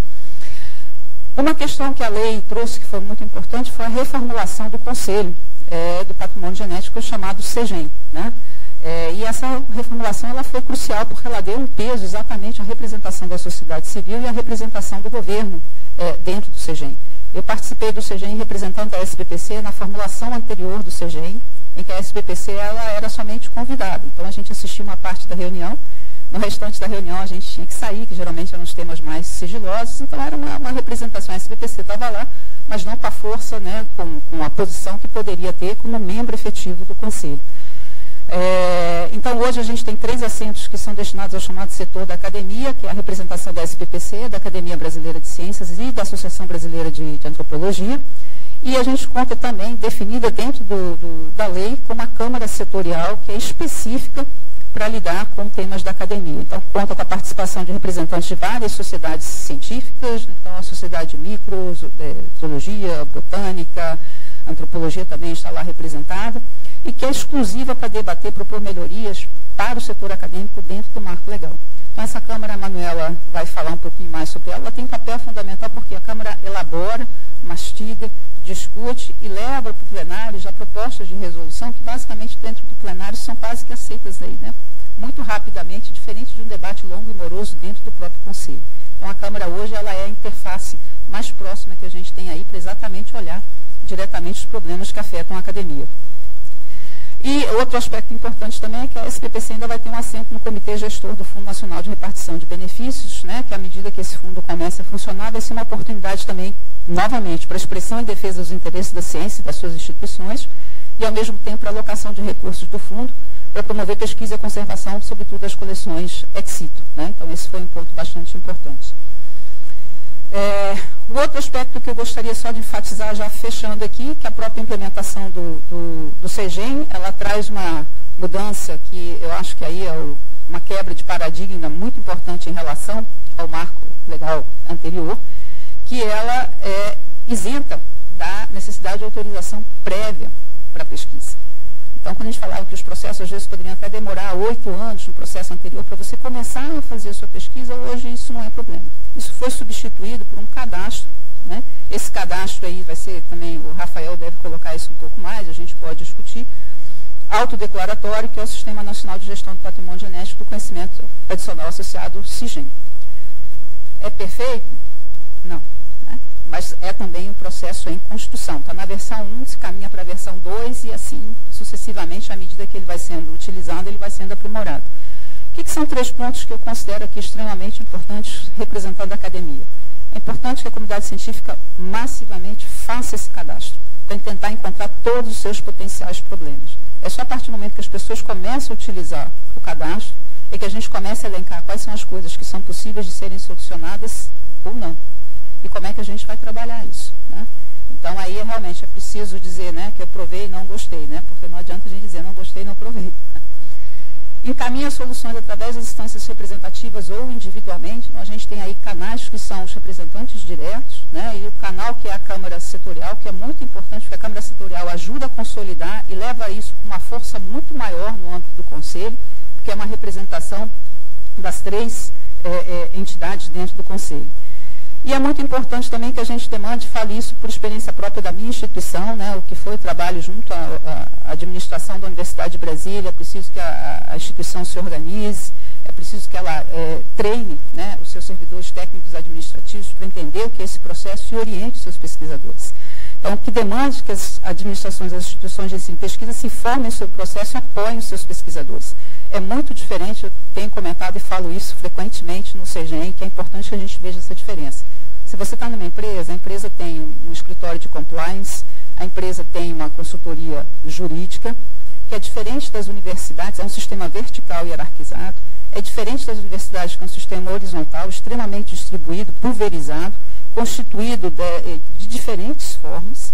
Uma questão que a lei trouxe que foi muito importante foi a reformulação do Conselho do Patrimônio Genético, chamado CEGEM, né? E essa reformulação ela foi crucial porque ela deu um peso exatamente à representação da sociedade civil e à representação do governo dentro do CEGEM. Eu participei do CEGEM representando a SBPC na formulação anterior do CEGEM, em que a SBPC ela era somente convidada. Então, a gente assistia uma parte da reunião, no restante da reunião a gente tinha que sair, que geralmente eram os temas mais sigilosos, então era uma representação. A SBPC estava lá, mas não com a força, né, com a posição que poderia ter como membro efetivo do Conselho. Então, Então, hoje a gente tem 3 assentos que são destinados ao chamado setor da academia, que é a representação da SPPC, da Academia Brasileira de Ciências e da Associação Brasileira de Antropologia. E a gente conta também, definida dentro da lei, com uma Câmara Setorial que é específica para lidar com temas da academia. Então, conta com a participação de representantes de várias sociedades científicas, então a Sociedade de Micro, Zoologia, Botânica, Antropologia também está lá representada, e que é exclusiva para debater, propor melhorias para o setor acadêmico dentro do marco legal. Então, essa Câmara, a Manuela vai falar um pouquinho mais sobre ela. Ela tem um papel fundamental porque a Câmara elabora, mastiga, discute e leva para o plenário já propostas de resolução que, basicamente, dentro do plenário são quase que aceitas aí, né? Muito rapidamente, diferente de um debate longo e moroso dentro do próprio Conselho. Então, a Câmara hoje ela é a interface mais próxima que a gente tem aí para exatamente olhar diretamente os problemas que afetam a academia. E outro aspecto importante também é que a SPPC ainda vai ter um assento no Comitê Gestor do Fundo Nacional de Repartição de Benefícios, né, que à medida que esse fundo comece a funcionar, vai ser uma oportunidade também, novamente, para a expressão e defesa dos interesses da ciência e das suas instituições, e ao mesmo tempo para a alocação de recursos do fundo para promover pesquisa e conservação, sobretudo das coleções ex situ, né? Então, esse foi um ponto bastante importante. O outro aspecto que eu gostaria só de enfatizar, já fechando aqui, que a própria implementação do CEGEM, ela traz uma mudança que eu acho que aí é uma quebra de paradigma muito importante em relação ao marco legal anterior, que ela é isenta da necessidade de autorização prévia para a pesquisa. Então, quando a gente falava que os processos, às vezes, poderiam até demorar 8 anos no processo anterior para você começar a fazer a sua pesquisa, hoje isso não é problema. Isso foi substituído por um cadastro, né? Esse cadastro aí vai ser também, o Rafael deve colocar isso um pouco mais, a gente pode discutir, autodeclaratório, que é o Sistema Nacional de Gestão do Patrimônio Genético do Conhecimento Adicional Associado, SIGEM. É perfeito? Não. Mas é também um processo em construção. Está na versão 1, se caminha para a versão 2 e assim sucessivamente, à medida que ele vai sendo utilizado, ele vai sendo aprimorado. O que são 3 pontos que eu considero aqui extremamente importantes representando a academia? É importante que a comunidade científica massivamente faça esse cadastro, para tentar encontrar todos os seus potenciais problemas. É só a partir do momento que as pessoas começam a utilizar o cadastro, é que a gente começa a elencar quais são as coisas que são possíveis de serem solucionadas ou não. E como é que a gente vai trabalhar isso, né? Então, aí, realmente, é preciso dizer, né, que eu provei e não gostei, né? Porque não adianta a gente dizer não gostei e não provei. Encaminha soluções através das instâncias representativas ou individualmente. Então, a gente tem aí canais que são os representantes diretos, né? E o canal que é a Câmara Setorial, que é muito importante, porque a Câmara Setorial ajuda a consolidar e leva isso com uma força muito maior no âmbito do Conselho, porque é uma representação das 3 entidades dentro do Conselho. E é muito importante também que a gente demande, fale isso por experiência própria da minha instituição, né, o que foi o trabalho junto à administração da Universidade de Brasília. É preciso que a instituição se organize, é preciso que ela treine, né, os seus servidores técnicos administrativos para entender o que é esse processo e oriente os seus pesquisadores. Então, que demande que as administrações, as instituições de ensino e pesquisa se informem sobre o processo e apoiem os seus pesquisadores. É muito diferente, eu tenho comentado e falo isso frequentemente no CEGEM, que é importante que a gente veja essa diferença. Se você está numa empresa, a empresa tem um escritório de compliance, a empresa tem uma consultoria jurídica, que é diferente das universidades, é um sistema vertical e hierarquizado, é diferente das universidades, que é um sistema horizontal, extremamente distribuído, pulverizado, constituído de diferentes formas,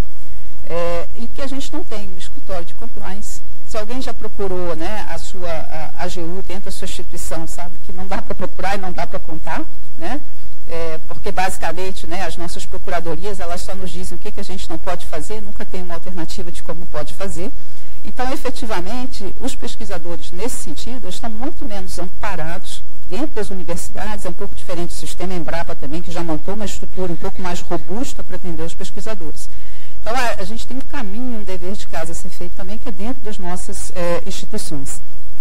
e que a gente não tem um escritório de compliance. Se alguém já procurou, né, a sua AGU dentro da sua instituição, sabe que não dá para procurar e não dá para contar, né? Porque basicamente, né, as nossas procuradorias, elas só nos dizem o que a gente não pode fazer, nunca tem uma alternativa de como pode fazer. Então, efetivamente, os pesquisadores, nesse sentido, estão muito menos amparados dentro das universidades. É um pouco diferente do sistema Embrapa também, que já montou uma estrutura um pouco mais robusta para atender os pesquisadores. Então, a gente tem um caminho, um dever de casa a ser feito também, que é dentro das nossas instituições.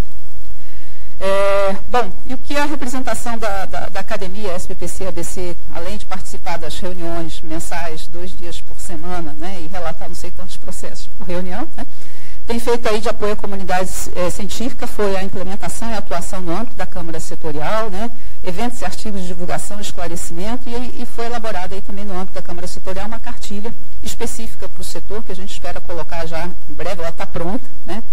Bom, e o que é a representação da academia, SPPC, ABC, além de participar das reuniões mensais, 2 dias por semana, né, e relatar não sei quantos processos por reunião, né, tem feito aí de apoio à comunidade científica, foi a implementação e a atuação no âmbito da Câmara Setorial, né, eventos e artigos de divulgação e esclarecimento, e foi elaborada aí também no âmbito da Câmara Setorial uma cartilha específica para o setor, que a gente espera colocar já em breve, ela está pronta, né,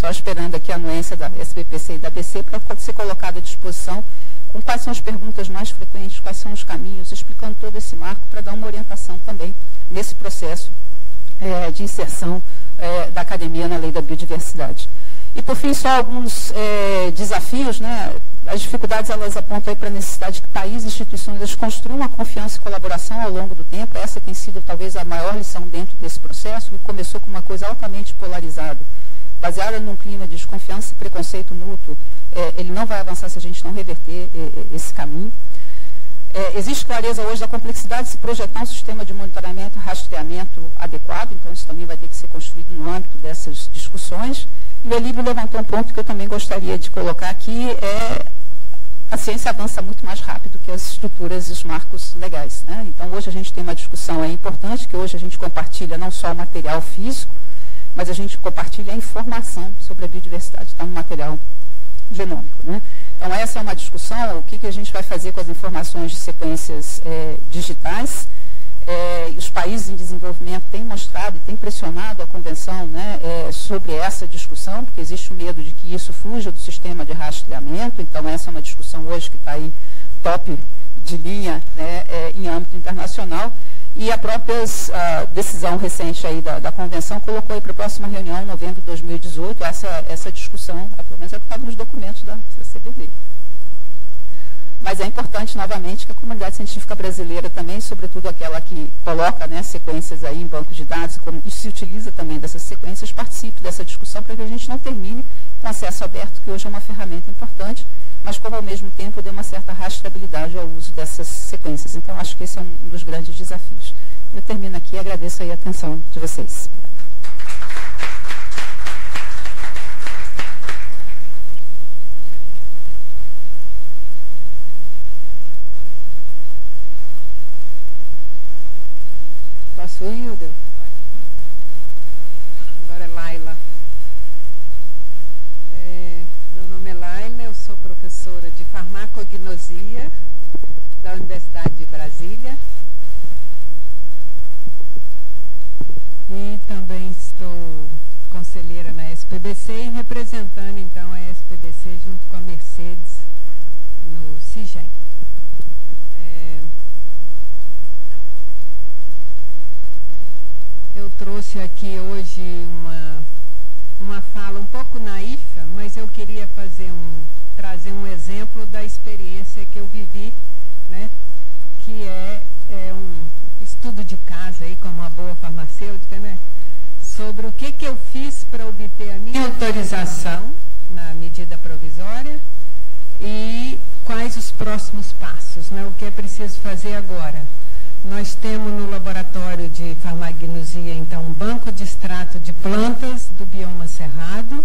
só esperando aqui a anuência da SBPC e da ABC para ser colocada à disposição com quais são as perguntas mais frequentes, quais são os caminhos, explicando todo esse marco para dar uma orientação também nesse processo de inserção da academia na lei da biodiversidade. E, por fim, só alguns desafios, né? As dificuldades, elas apontam aí para a necessidade que países e instituições eles construam a confiança e colaboração ao longo do tempo. Essa tem sido, talvez, a maior lição dentro desse processo, que começou com uma coisa altamente polarizada, baseada num clima de desconfiança e preconceito mútuo. Ele não vai avançar se a gente não reverter esse caminho. Existe clareza hoje da complexidade de se projetar um sistema de monitoramento e rastreamento adequado, então isso também vai ter que ser construído no âmbito dessas discussões. E o Elíbio levantou um ponto que eu também gostaria de colocar aqui, a ciência avança muito mais rápido que as estruturas e os marcos legais, né? Então, hoje a gente tem uma discussão importante, que hoje a gente compartilha não só o material físico, mas a gente compartilha a informação sobre a biodiversidade, está no material genômico, né? Então, essa é uma discussão, o que a gente vai fazer com as informações de sequências digitais. Os países em desenvolvimento têm mostrado e têm pressionado a convenção, né, sobre essa discussão, porque existe o medo de que isso fuja do sistema de rastreamento. Então, essa é uma discussão hoje que está aí top de linha, né, em âmbito internacional. E a própria decisão recente aí da convenção colocou aí para a próxima reunião, em novembro de 2018, essa discussão, pelo menos é o que estava nos documentos da CBD. Mas é importante, novamente, que a comunidade científica brasileira também, sobretudo aquela que coloca, né, sequências aí em bancos de dados e se utiliza também dessas sequências, participe dessa discussão para que a gente não termine com acesso aberto, que hoje é uma ferramenta importante, mas como ao mesmo tempo dê uma certa rastreabilidade ao uso dessas sequências. Então, acho que esse é um dos grandes desafios. Eu termino aqui e agradeço aí a atenção de vocês. Posso ir, Udel? Agora é Laila. Meu nome é Laila, eu sou professora de farmacognosia da Universidade de Brasília. E também estou conselheira na SPBC e representando, então, a SPBC junto com a Mercedes no CIGEM. Eu trouxe aqui hoje uma fala um pouco naífa, mas eu queria trazer um exemplo da experiência que eu vivi, né, que é um estudo de casa, aí, como uma boa farmacêutica, né, sobre o que eu fiz para obter a minha autorização na medida provisória e quais os próximos passos, né, o que é preciso fazer agora. Nós temos no laboratório de farmacognosia, então, um banco de extrato de plantas do bioma cerrado,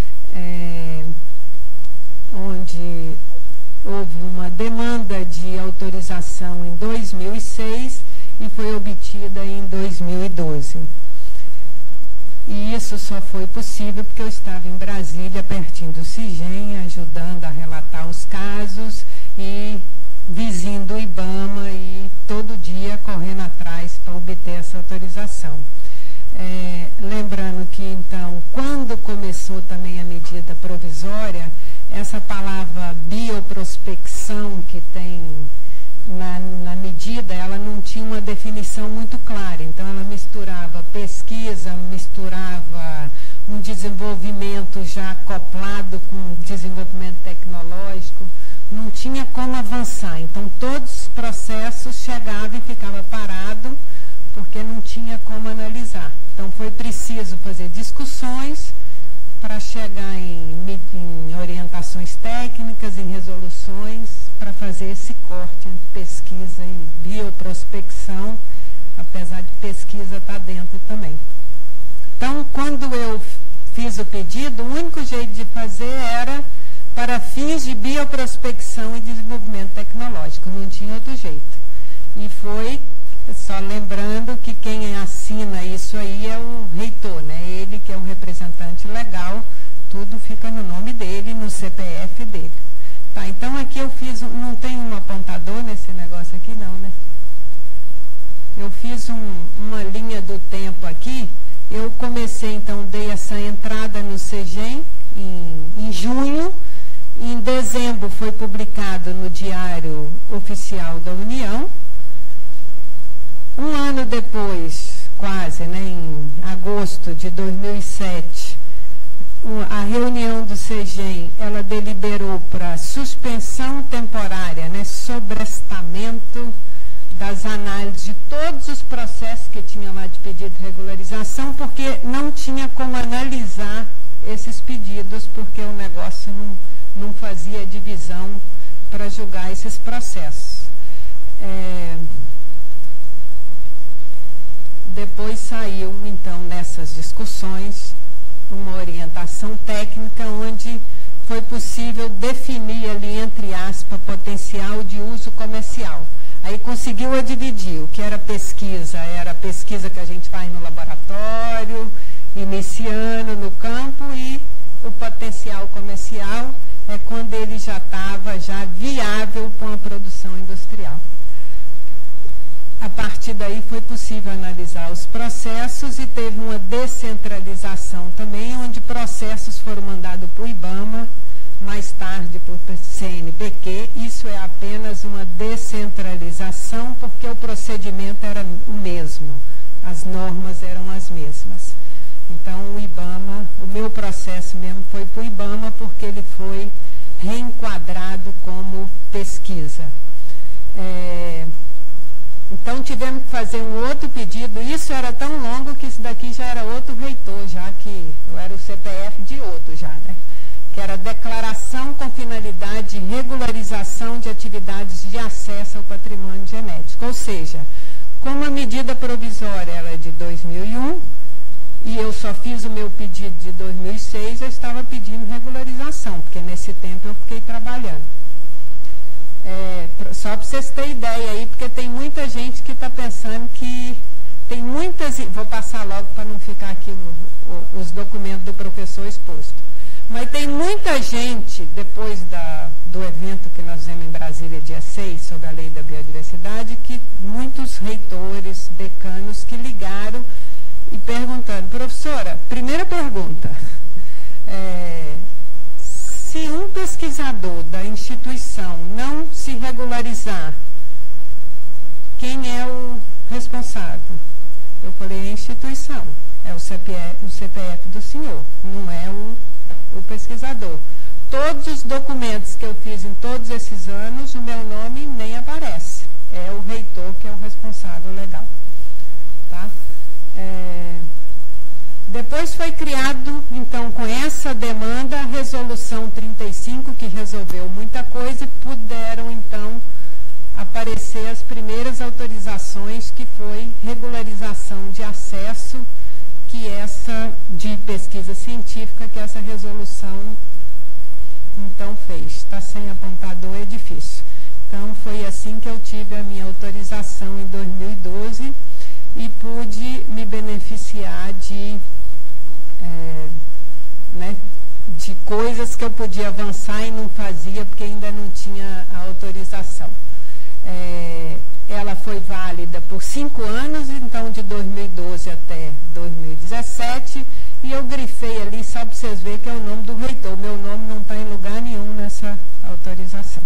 onde houve uma demanda de autorização em 2006 e foi obtida em 2012. E isso só foi possível porque eu estava em Brasília, pertinho do CIGEM, ajudando a relatar os casos e vizinho do IBAMA e todo dia correndo atrás para obter essa autorização. Lembrando que, então, quando começou também a medida provisória, essa palavra bioprospecção que tem na medida, ela não tinha uma definição muito clara. Então, ela misturava pesquisa, misturava um desenvolvimento já acoplado com desenvolvimento tecnológico. Não tinha como avançar. Então, todos os processos chegavam e ficavam parados, porque não tinha como analisar. Então, foi preciso fazer discussões para chegar em orientações técnicas, em resoluções, para fazer esse corte entre pesquisa e bioprospecção, apesar de pesquisa estar dentro também. Então, quando eu fiz o pedido, o único jeito de fazer era para fins de bioprospecção e desenvolvimento tecnológico, não tinha outro jeito. E foi, só lembrando que quem assina isso aí é o reitor, né? Ele que é o representante legal, tudo fica no nome dele, no CPF dele. Tá, então aqui eu fiz, não tem um apontador nesse negócio aqui não, né? Eu fiz uma linha do tempo aqui, Eu comecei, então, dei essa entrada no CEGEM em junho. Em dezembro foi publicado no Diário Oficial da União. Um ano depois, quase, né, em agosto de 2007, a reunião do CEGEM, ela deliberou para suspensão temporária, né, sobrestamento das análises de todos os processos que tinha lá de pedido de regularização, porque não tinha como analisar esses pedidos, porque o negócio não fazia divisão para julgar esses processos. Depois saiu, então, nessas discussões, uma orientação técnica onde foi possível definir ali, entre aspas, potencial de uso comercial. Aí conseguiu dividir o que era a pesquisa que a gente faz no laboratório, iniciando no campo, e o potencial comercial é quando ele já estava viável para uma produção industrial. A partir daí foi possível analisar os processos e teve uma descentralização também, onde processos foram mandados para o IBAMA, mais tarde para o CNPq. Isso é apenas uma descentralização, porque o procedimento era o mesmo, as normas eram as mesmas. Então o IBAMA, o meu processo mesmo foi para o IBAMA, porque ele foi reenquadrado como pesquisa. Então tivemos que fazer um outro pedido. Isso era tão longo que isso daqui já era outro reitor, já que eu era o CPF de outro já, né? Que era declaração com finalidade de regularização de atividades de acesso ao patrimônio genético. Ou seja, como a medida provisória ela é de 2001 e eu só fiz o meu pedido de 2006, eu estava pedindo regularização, porque nesse tempo eu fiquei trabalhando. Só para vocês terem ideia aí, porque tem muita gente que está pensando que tem muitas... Vou passar logo para não ficar aqui os documentos do professor exposto. Mas tem muita gente, depois do evento que nós fizemos em Brasília, dia 6, sobre a lei da biodiversidade, que muitos reitores, decanos, que ligaram e perguntando, professora, primeira pergunta, se um pesquisador da instituição não se regularizar, quem é o responsável? Eu falei, é a instituição, é o CPF do senhor, não é o pesquisador. Todos os documentos que eu fiz em todos esses anos, o meu nome nem aparece. É o reitor que é o responsável legal. Tá? Depois foi criado, então, com essa demanda, a Resolução 35, que resolveu muita coisa, e puderam, então, aparecer as primeiras autorizações, que foi regularização de acesso, que essa de pesquisa científica, que essa resolução, então, fez. Está sem apontador, é difícil. Então, foi assim que eu tive a minha autorização em 2012 e pude me beneficiar de coisas que eu podia avançar e não fazia porque ainda não tinha a autorização. Ela foi válida por 5 anos, então de 2012 até 2017, e eu grifei ali só para vocês verem que é o nome do reitor. O meu nome não está em lugar nenhum nessa autorização.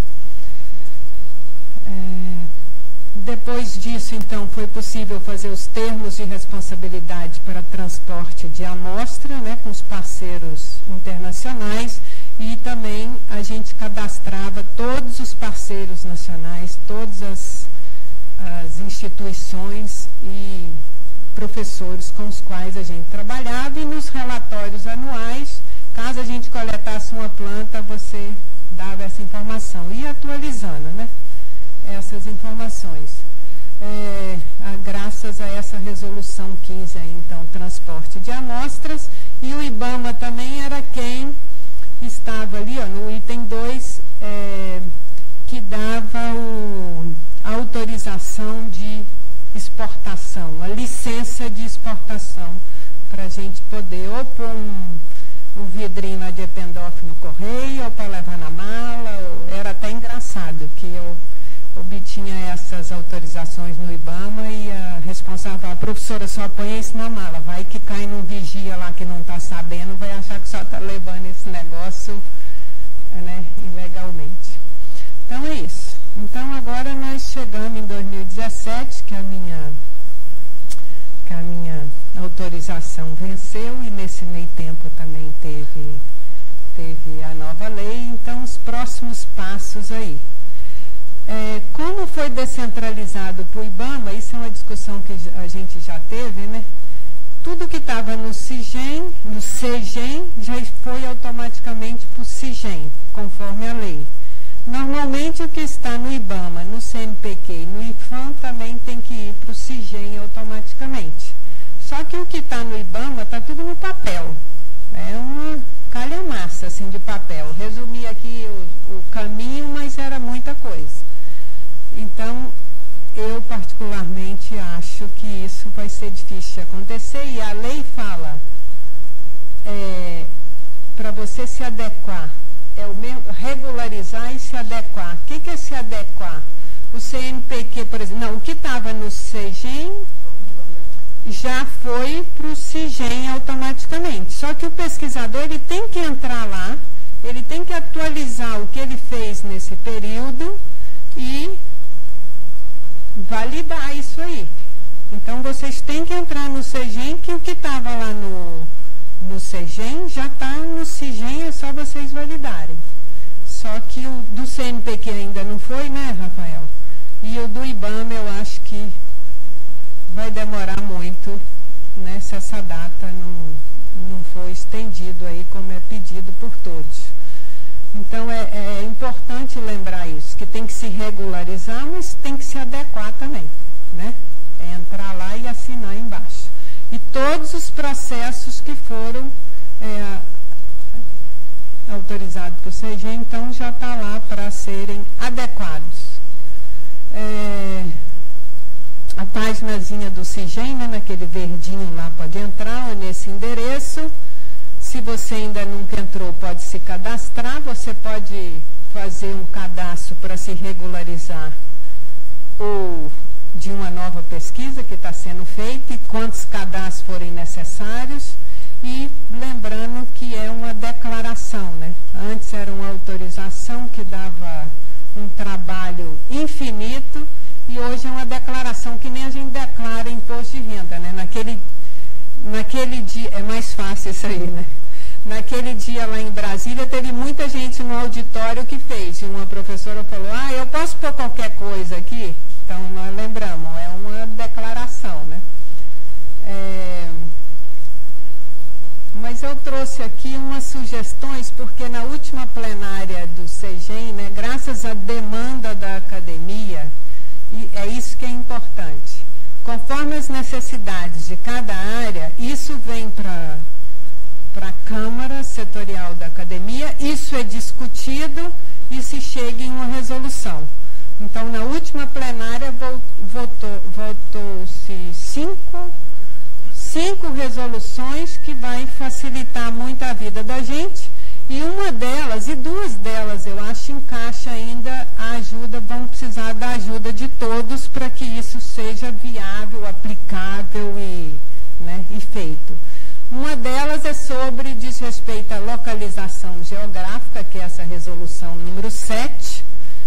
Depois disso, então, foi possível fazer os termos de responsabilidade para transporte de amostra, né, com os parceiros internacionais, e também a gente cadastrava todos os parceiros nacionais, todas as instituições e professores com os quais a gente trabalhava, e nos relatórios anuais, caso a gente coletasse uma planta, você dava essa informação, e atualizando, né, essas informações. Graças a essa resolução 15, aí, então, transporte de amostras, e o IBAMA também era quem estava ali, ó, no item 2, que dava a autorização de exportação, a licença de exportação, para a gente poder ou pôr um vidrinho lá de Eppendorf no correio, ou para levar na mala. Era até engraçado que eu obtinha essas autorizações no IBAMA e a responsável falava, professora, só põe isso na mala, vai que cai num vigia lá que não está sabendo, vai achar que só está levando esse negócio, né, ilegalmente. Então é isso. Então agora nós chegamos em 2017, que a minha autorização venceu, e nesse meio tempo também teve a nova lei. Então os próximos passos aí. Como foi descentralizado para o IBAMA, isso é uma discussão que a gente já teve, né? Tudo que estava no CIGEM já foi automaticamente para o CIGEM, conforme a lei. Normalmente o que está no IBAMA, no CNPq e no IFAM também tem que ir para o CIGEM automaticamente. Só que o que está no IBAMA está tudo no papel. É uma calhamaça assim, de papel. Resumi aqui o caminho, mas era muita coisa. Então, eu particularmente acho que isso vai ser difícil de acontecer, e a lei fala para você se adequar, regularizar e se adequar. O que é se adequar? O CNPq, por exemplo, não, o que estava no CIGEM já foi para o CIGEM automaticamente. Só que o pesquisador ele tem que entrar lá, ele tem que atualizar o que ele fez nesse período e validar isso aí. Então vocês têm que entrar no CIGEM, que o que estava lá no CIGEM já está no CIGEM, é só vocês validarem. Só que o do CNPq ainda não foi, né, Rafael? E o do IBAMA eu acho que vai demorar muito, né, se essa data não for estendido aí como é pedido por todos. Então é importante lembrar isso, que tem que se regularizar, mas tem que se adequar também, né? É entrar lá e assinar embaixo. E todos os processos que foram autorizados por CIGEM, então já está lá para serem adequados. A paginazinha do CIGEM, né, naquele verdinho lá, pode entrar, ou nesse endereço. Se você ainda nunca entrou, pode se cadastrar. Você pode fazer um cadastro para se regularizar ou de uma nova pesquisa que está sendo feita, e quantos cadastros forem necessários. E lembrando que é uma declaração, né? Antes era uma autorização que dava um trabalho infinito, e hoje é uma declaração que nem a gente declara imposto de renda, né? Naquele dia, é mais fácil isso aí, né? Naquele dia lá em Brasília, teve muita gente no auditório que fez, e uma professora falou, eu posso pôr qualquer coisa aqui? Então, nós lembramos, é uma declaração, né? Mas eu trouxe aqui umas sugestões, porque na última plenária do CIGEM, né, graças à demanda da academia, e é isso que é importante, conforme as necessidades de cada área, isso vem para a Câmara Setorial da Academia, isso é discutido e se chega em uma resolução. Então, na última plenária, votou-se cinco resoluções que vai facilitar muito a vida da gente, e uma delas, e duas delas, eu acho, encaixa ainda a ajuda, vão precisar da ajuda de todos para que isso seja viável, aplicável e feito. Uma delas é sobre, diz respeito à localização geográfica, que é essa resolução número 7.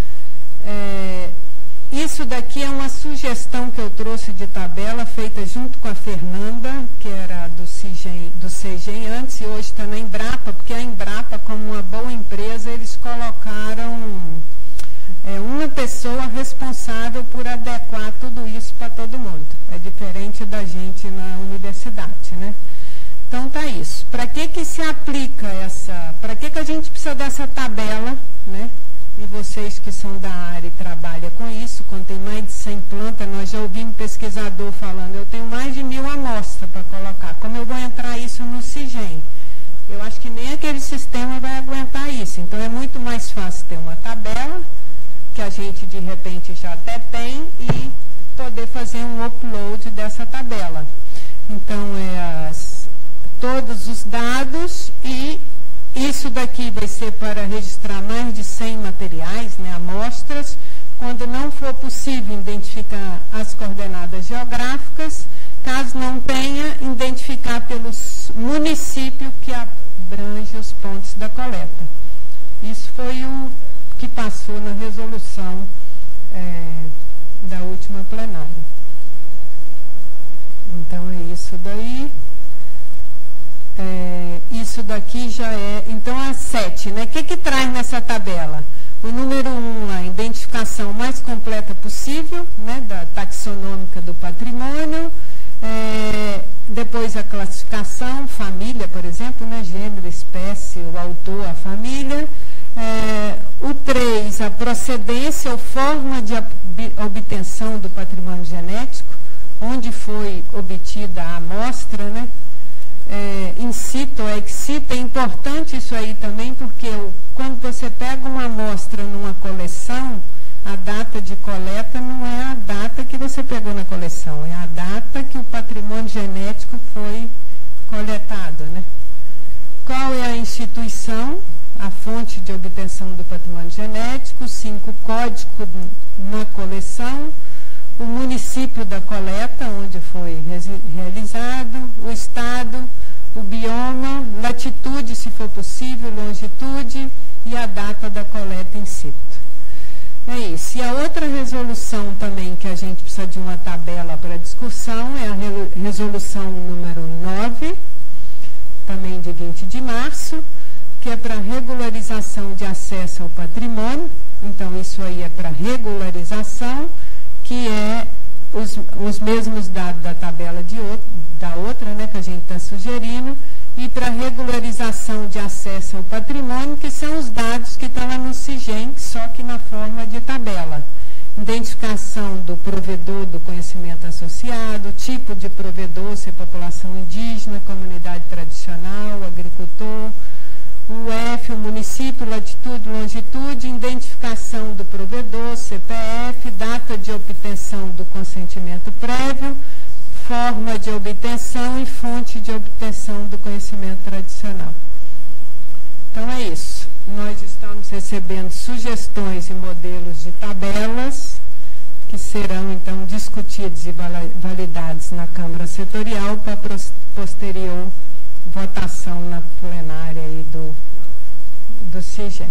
Isso daqui é uma sugestão que eu trouxe de tabela, feita junto com a Fernanda, que era do CIGEM antes, e hoje está na Embrapa, porque a Embrapa, como uma boa empresa, eles colocaram uma pessoa responsável por adequar tudo isso para todo mundo. É diferente da gente na universidade, né? Então tá isso. Para que se aplica para que a gente precisa dessa tabela, né? E vocês que são da área e trabalham com isso, quando tem mais de 100 plantas, nós já ouvimos pesquisador falando, eu tenho mais de 1000 amostras para colocar. Como eu vou entrar isso no CIGEM? Eu acho que nem aquele sistema vai aguentar isso. Então é muito mais fácil ter uma tabela, que a gente de repente já até tem, e poder fazer um upload dessa tabela. Então todos os dados, e isso daqui vai ser para registrar mais de 100 materiais, né, amostras, quando não for possível identificar as coordenadas geográficas, caso não tenha, identificar pelos municípios que abrange os pontos da coleta. Isso foi o que passou na resolução da última plenária. Então, é isso daí. Isso daqui já é... Então, a 7, né? O que traz nessa tabela? O número 1, a identificação mais completa possível, né, da taxonômica do patrimônio. Depois a classificação, família, por exemplo, né, gênero, espécie, o autor, a família. O 3, a procedência ou forma de obtenção do patrimônio genético, onde foi obtida a amostra, né? In situ ou ex situ, é importante isso aí também, porque quando você pega uma amostra numa coleção, a data de coleta não é a data que você pegou na coleção, é a data que o patrimônio genético foi coletado, né? Qual é a instituição, a fonte de obtenção do patrimônio genético, 5, código na coleção, o município da coleta, onde foi realizado, o estado, o bioma, latitude, se for possível, longitude e a data da coleta in situ. É isso. E a outra resolução também que a gente precisa de uma tabela para discussão é a resolução número 9, também de 20 de março, que é para regularização de acesso ao patrimônio. Então, isso aí é para regularização, que é os mesmos dados da tabela da outra, né, que a gente está sugerindo, e para regularização de acesso ao patrimônio, que são os dados que estão lá no CIGEM, só que na forma de tabela. Identificação do provedor do conhecimento associado, tipo de provedor, se é população indígena, comunidade tradicional, agricultor, o F, o município, latitude, longitude, identificação do provedor, CPF, data de obtenção do consentimento prévio, forma de obtenção e fonte de obtenção do conhecimento tradicional. Então, é isso. Nós estamos recebendo sugestões e modelos de tabelas que serão, então, discutidos e validados na Câmara Setorial para posterior votação na plenária aí do CIGEM.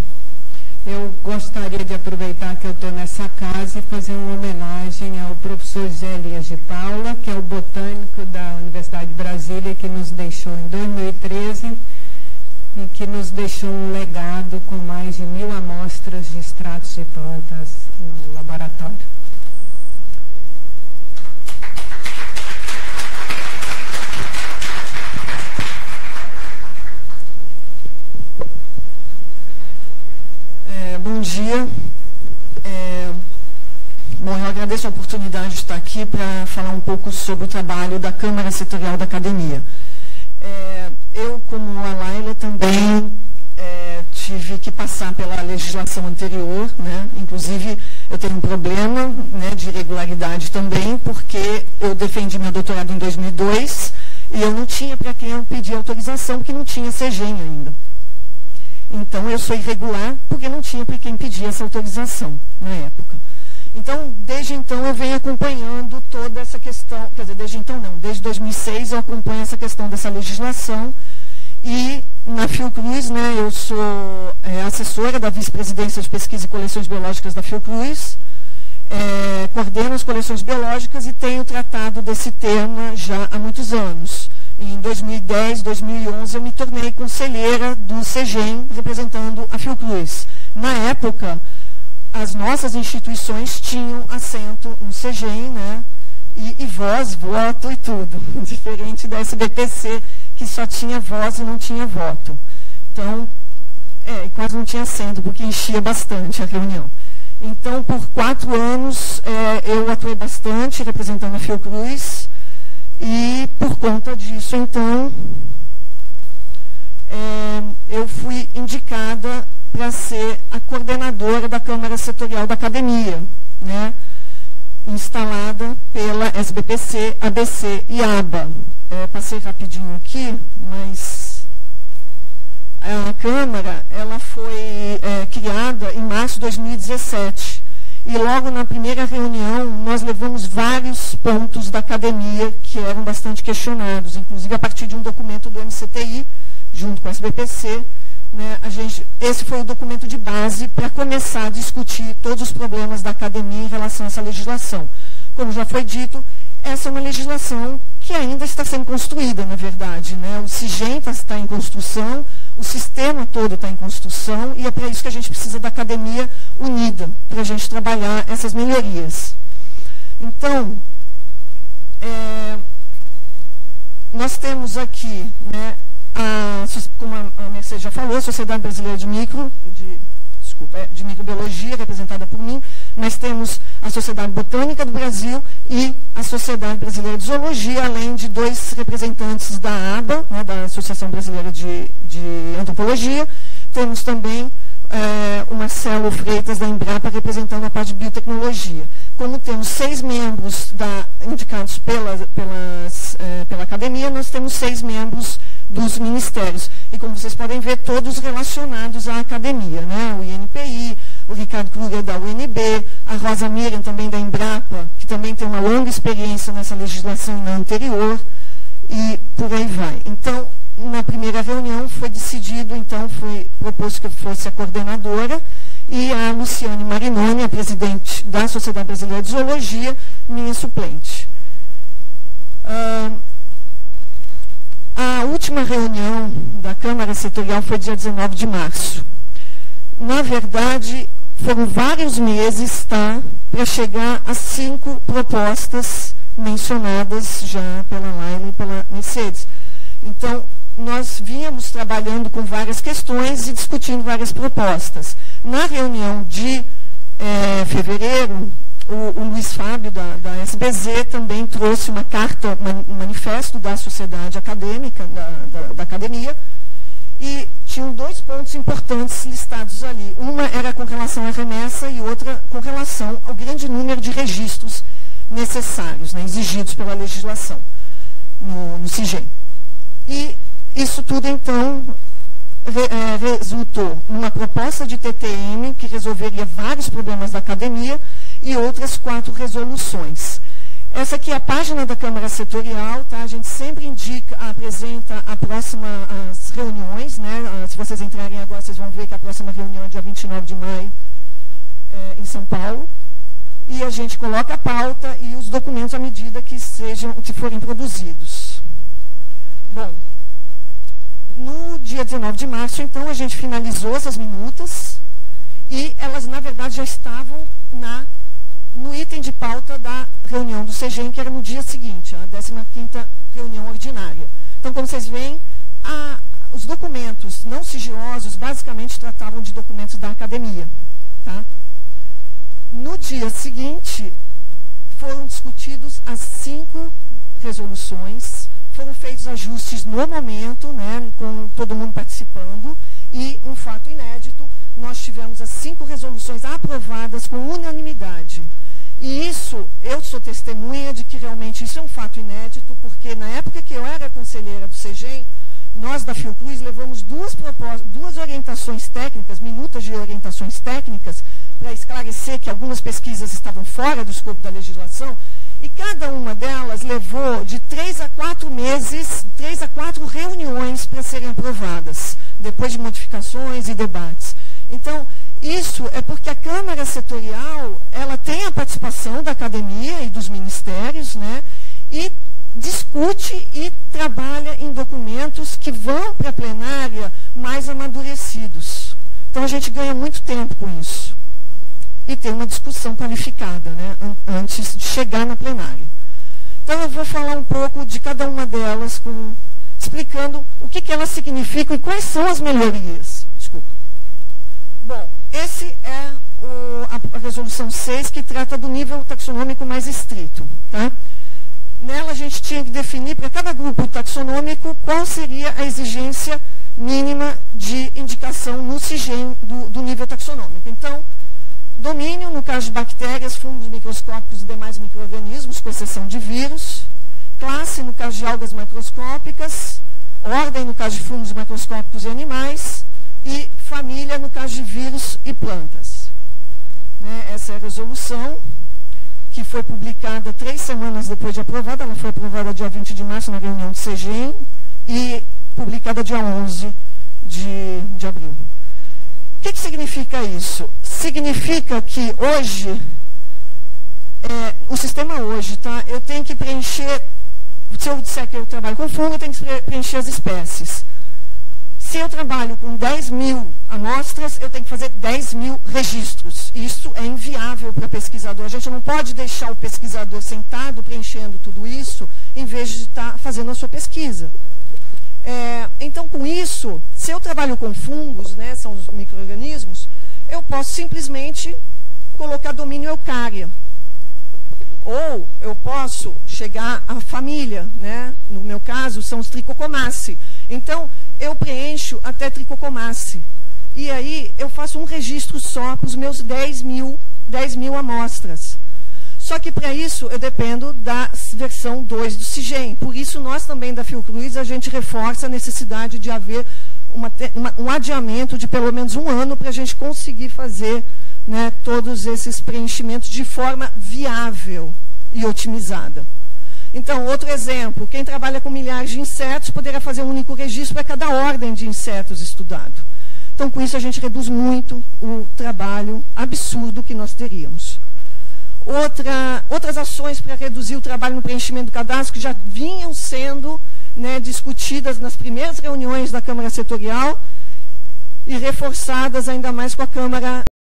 Eu gostaria de aproveitar que eu estou nessa casa e fazer uma homenagem ao professor José Elias de Paula, que é o botânico da Universidade de Brasília, que nos deixou em 2013 e que nos deixou um legado com mais de 1000 amostras de extratos de plantas no laboratório. Bom dia. Bom, eu agradeço a oportunidade de estar aqui para falar um pouco sobre o trabalho da Câmara Setorial da Academia. Eu, como a Laila, também tive que passar pela legislação anterior, né? Inclusive, eu tenho um problema, né, de irregularidade também, porque eu defendi meu doutorado em 2002 e eu não tinha para quem eu pedir autorização, porque não tinha CEGEM ainda. Então, eu sou irregular porque não tinha para quem pedir essa autorização na época. Então, desde então, eu venho acompanhando toda essa questão, quer dizer, desde então não, desde 2006 eu acompanho essa questão dessa legislação e na Fiocruz, né, eu sou assessora da Vice-Presidência de Pesquisa e Coleções Biológicas da Fiocruz, coordeno as coleções biológicas e tenho tratado desse tema já há muitos anos. Em 2010, 2011, eu me tornei conselheira do CEGEM, representando a Fiocruz. Na época, as nossas instituições tinham assento no CEGEM, né? E voz, voto e tudo. Diferente da SBPC, que só tinha voz e não tinha voto. Então, quase não tinha assento, porque enchia bastante a reunião. Então, por 4 anos, eu atuei bastante representando a Fiocruz. E, por conta disso, então, eu fui indicada para ser a coordenadora da Câmara Setorial da Academia, né, instalada pela SBPC, ABC e ABA. Passei rapidinho aqui, mas a Câmara ela foi criada em março de 2017. e logo na primeira reunião nós levamos vários pontos da academia que eram bastante questionados, inclusive a partir de um documento do MCTI, junto com a SBPC, né, esse foi o documento de base para começar a discutir todos os problemas da academia em relação a essa legislação. Como já foi dito, essa é uma legislação que ainda está sendo construída, na verdade, né? O CIGEM está em construção, o sistema todo está em construção, e é para isso que a gente precisa da academia unida, para a gente trabalhar essas melhorias. Então, nós temos aqui, né, como a Mercedes já falou, a Sociedade Brasileira de Microbiologia, representada por mim. Nós temos a Sociedade Botânica do Brasil e a Sociedade Brasileira de Zoologia, além de 2 representantes da ABA, né, da Associação Brasileira de Antropologia. Temos também o Marcelo Freitas, da Embrapa, representando a parte de biotecnologia. Como temos 6 membros indicados pela academia, nós temos 6 membros dos ministérios. E como vocês podem ver, todos relacionados à academia, né? O INPI, o Ricardo Kruger da UNB, a Rosa Miriam também da Embrapa, que também tem uma longa experiência nessa legislação e na anterior, e por aí vai. Então, na primeira reunião foi decidido, então foi proposto que eu fosse a coordenadora, e a Luciane Marinoni, a presidente da Sociedade Brasileira de Zoologia, minha suplente. A última reunião da Câmara Setorial foi dia 19 de março. Na verdade, foram vários meses, tá, para chegar a 5 propostas mencionadas já pela Laila e pela Mercedes. Então, nós vínhamos trabalhando com várias questões e discutindo várias propostas. Na reunião de fevereiro, o Luiz Fábio, da SBZ, também trouxe uma carta, um manifesto da sociedade acadêmica, da academia, e tinham 2 pontos importantes listados ali. Uma era com relação à remessa e outra com relação ao grande número de registros necessários, né, exigidos pela legislação no CIGEM. E isso tudo, então, resultou numa proposta de TTM que resolveria vários problemas da academia e outras 4 resoluções. Essa aqui é a página da Câmara Setorial, tá? A gente sempre apresenta as reuniões, né? Se vocês entrarem agora, vocês vão ver que a próxima reunião é dia 29 de maio, em São Paulo. E a gente coloca a pauta e os documentos à medida que forem produzidos. Bom, no dia 19 de março, então, a gente finalizou essas minutas e elas, na verdade, já estavam no item de pauta da reunião do CIGEM, que era no dia seguinte, a 15ª reunião ordinária. Então, como vocês veem, os documentos não sigilosos basicamente tratavam de documentos da academia. Tá? No dia seguinte, foram discutidos as 5 resoluções, foram feitos ajustes no momento, né, com todo mundo participando, e um fato inédito, nós tivemos as 5 resoluções aprovadas com unanimidade. E isso, eu sou testemunha de que realmente isso é um fato inédito, porque na época que eu era conselheira do CIGEM, nós da Fiocruz levamos 2 orientações técnicas, minutas de orientações técnicas, para esclarecer que algumas pesquisas estavam fora do escopo da legislação, e cada uma delas levou de 3 a 4 meses, 3 a 4 reuniões para serem aprovadas, depois de modificações e debates. Então, isso é porque a Câmara Setorial, ela tem a participação da academia e dos ministérios, né, e discute e trabalha em documentos que vão para a plenária mais amadurecidos. Então, a gente ganha muito tempo com isso. E tem uma discussão qualificada, né, antes de chegar na plenária. Então, eu vou falar um pouco de cada uma delas, explicando o que elas significam e quais são as melhorias. Desculpa. Bom, esse é a resolução 6, que trata do nível taxonômico mais estrito. Tá? Nela, a gente tinha que definir para cada grupo taxonômico qual seria a exigência mínima de indicação no CIGEM do nível taxonômico. Então, domínio, no caso de bactérias, fungos microscópicos e demais micro-organismos, com exceção de vírus. Classe, no caso de algas macroscópicas. Ordem, no caso de fungos microscópicos e animais. E família, no caso de vírus e plantas. né, essa é a resolução, que foi publicada 3 semanas depois de aprovada. Ela foi aprovada dia 20 de março na reunião do CEGEM e publicada dia 11 de abril. O que significa isso? Significa que hoje, o sistema hoje, tá? Eu tenho que preencher, se eu disser que eu trabalho com fungo, eu tenho que preencher as espécies. Se eu trabalho com 10.000 amostras, eu tenho que fazer 10.000 registros. Isso é inviável para o pesquisador. A gente não pode deixar o pesquisador sentado preenchendo tudo isso, em vez de estar fazendo a sua pesquisa. Então, com isso, se eu trabalho com fungos, né, são os micro-organismos, eu posso simplesmente colocar domínio Eucária. Ou eu posso chegar à família, né? No meu caso, são os Trichocomaceae. Então, eu preencho até Trichocomaceae. E aí, eu faço um registro só para os meus 10.000 amostras. Só que, para isso, eu dependo da versão 2 do CIGEM. Por isso, nós também, da Fiocruz, a gente reforça a necessidade de haver um adiamento de pelo menos 1 ano para a gente conseguir fazer, né, todos esses preenchimentos de forma viável e otimizada. Então, outro exemplo, quem trabalha com milhares de insetos poderá fazer um único registro para cada ordem de insetos estudado. Então, com isso, a gente reduz muito o trabalho absurdo que nós teríamos. Outras ações para reduzir o trabalho no preenchimento do cadastro que já vinham sendo, né, discutidas nas primeiras reuniões da Câmara Setorial e reforçadas ainda mais com a Câmara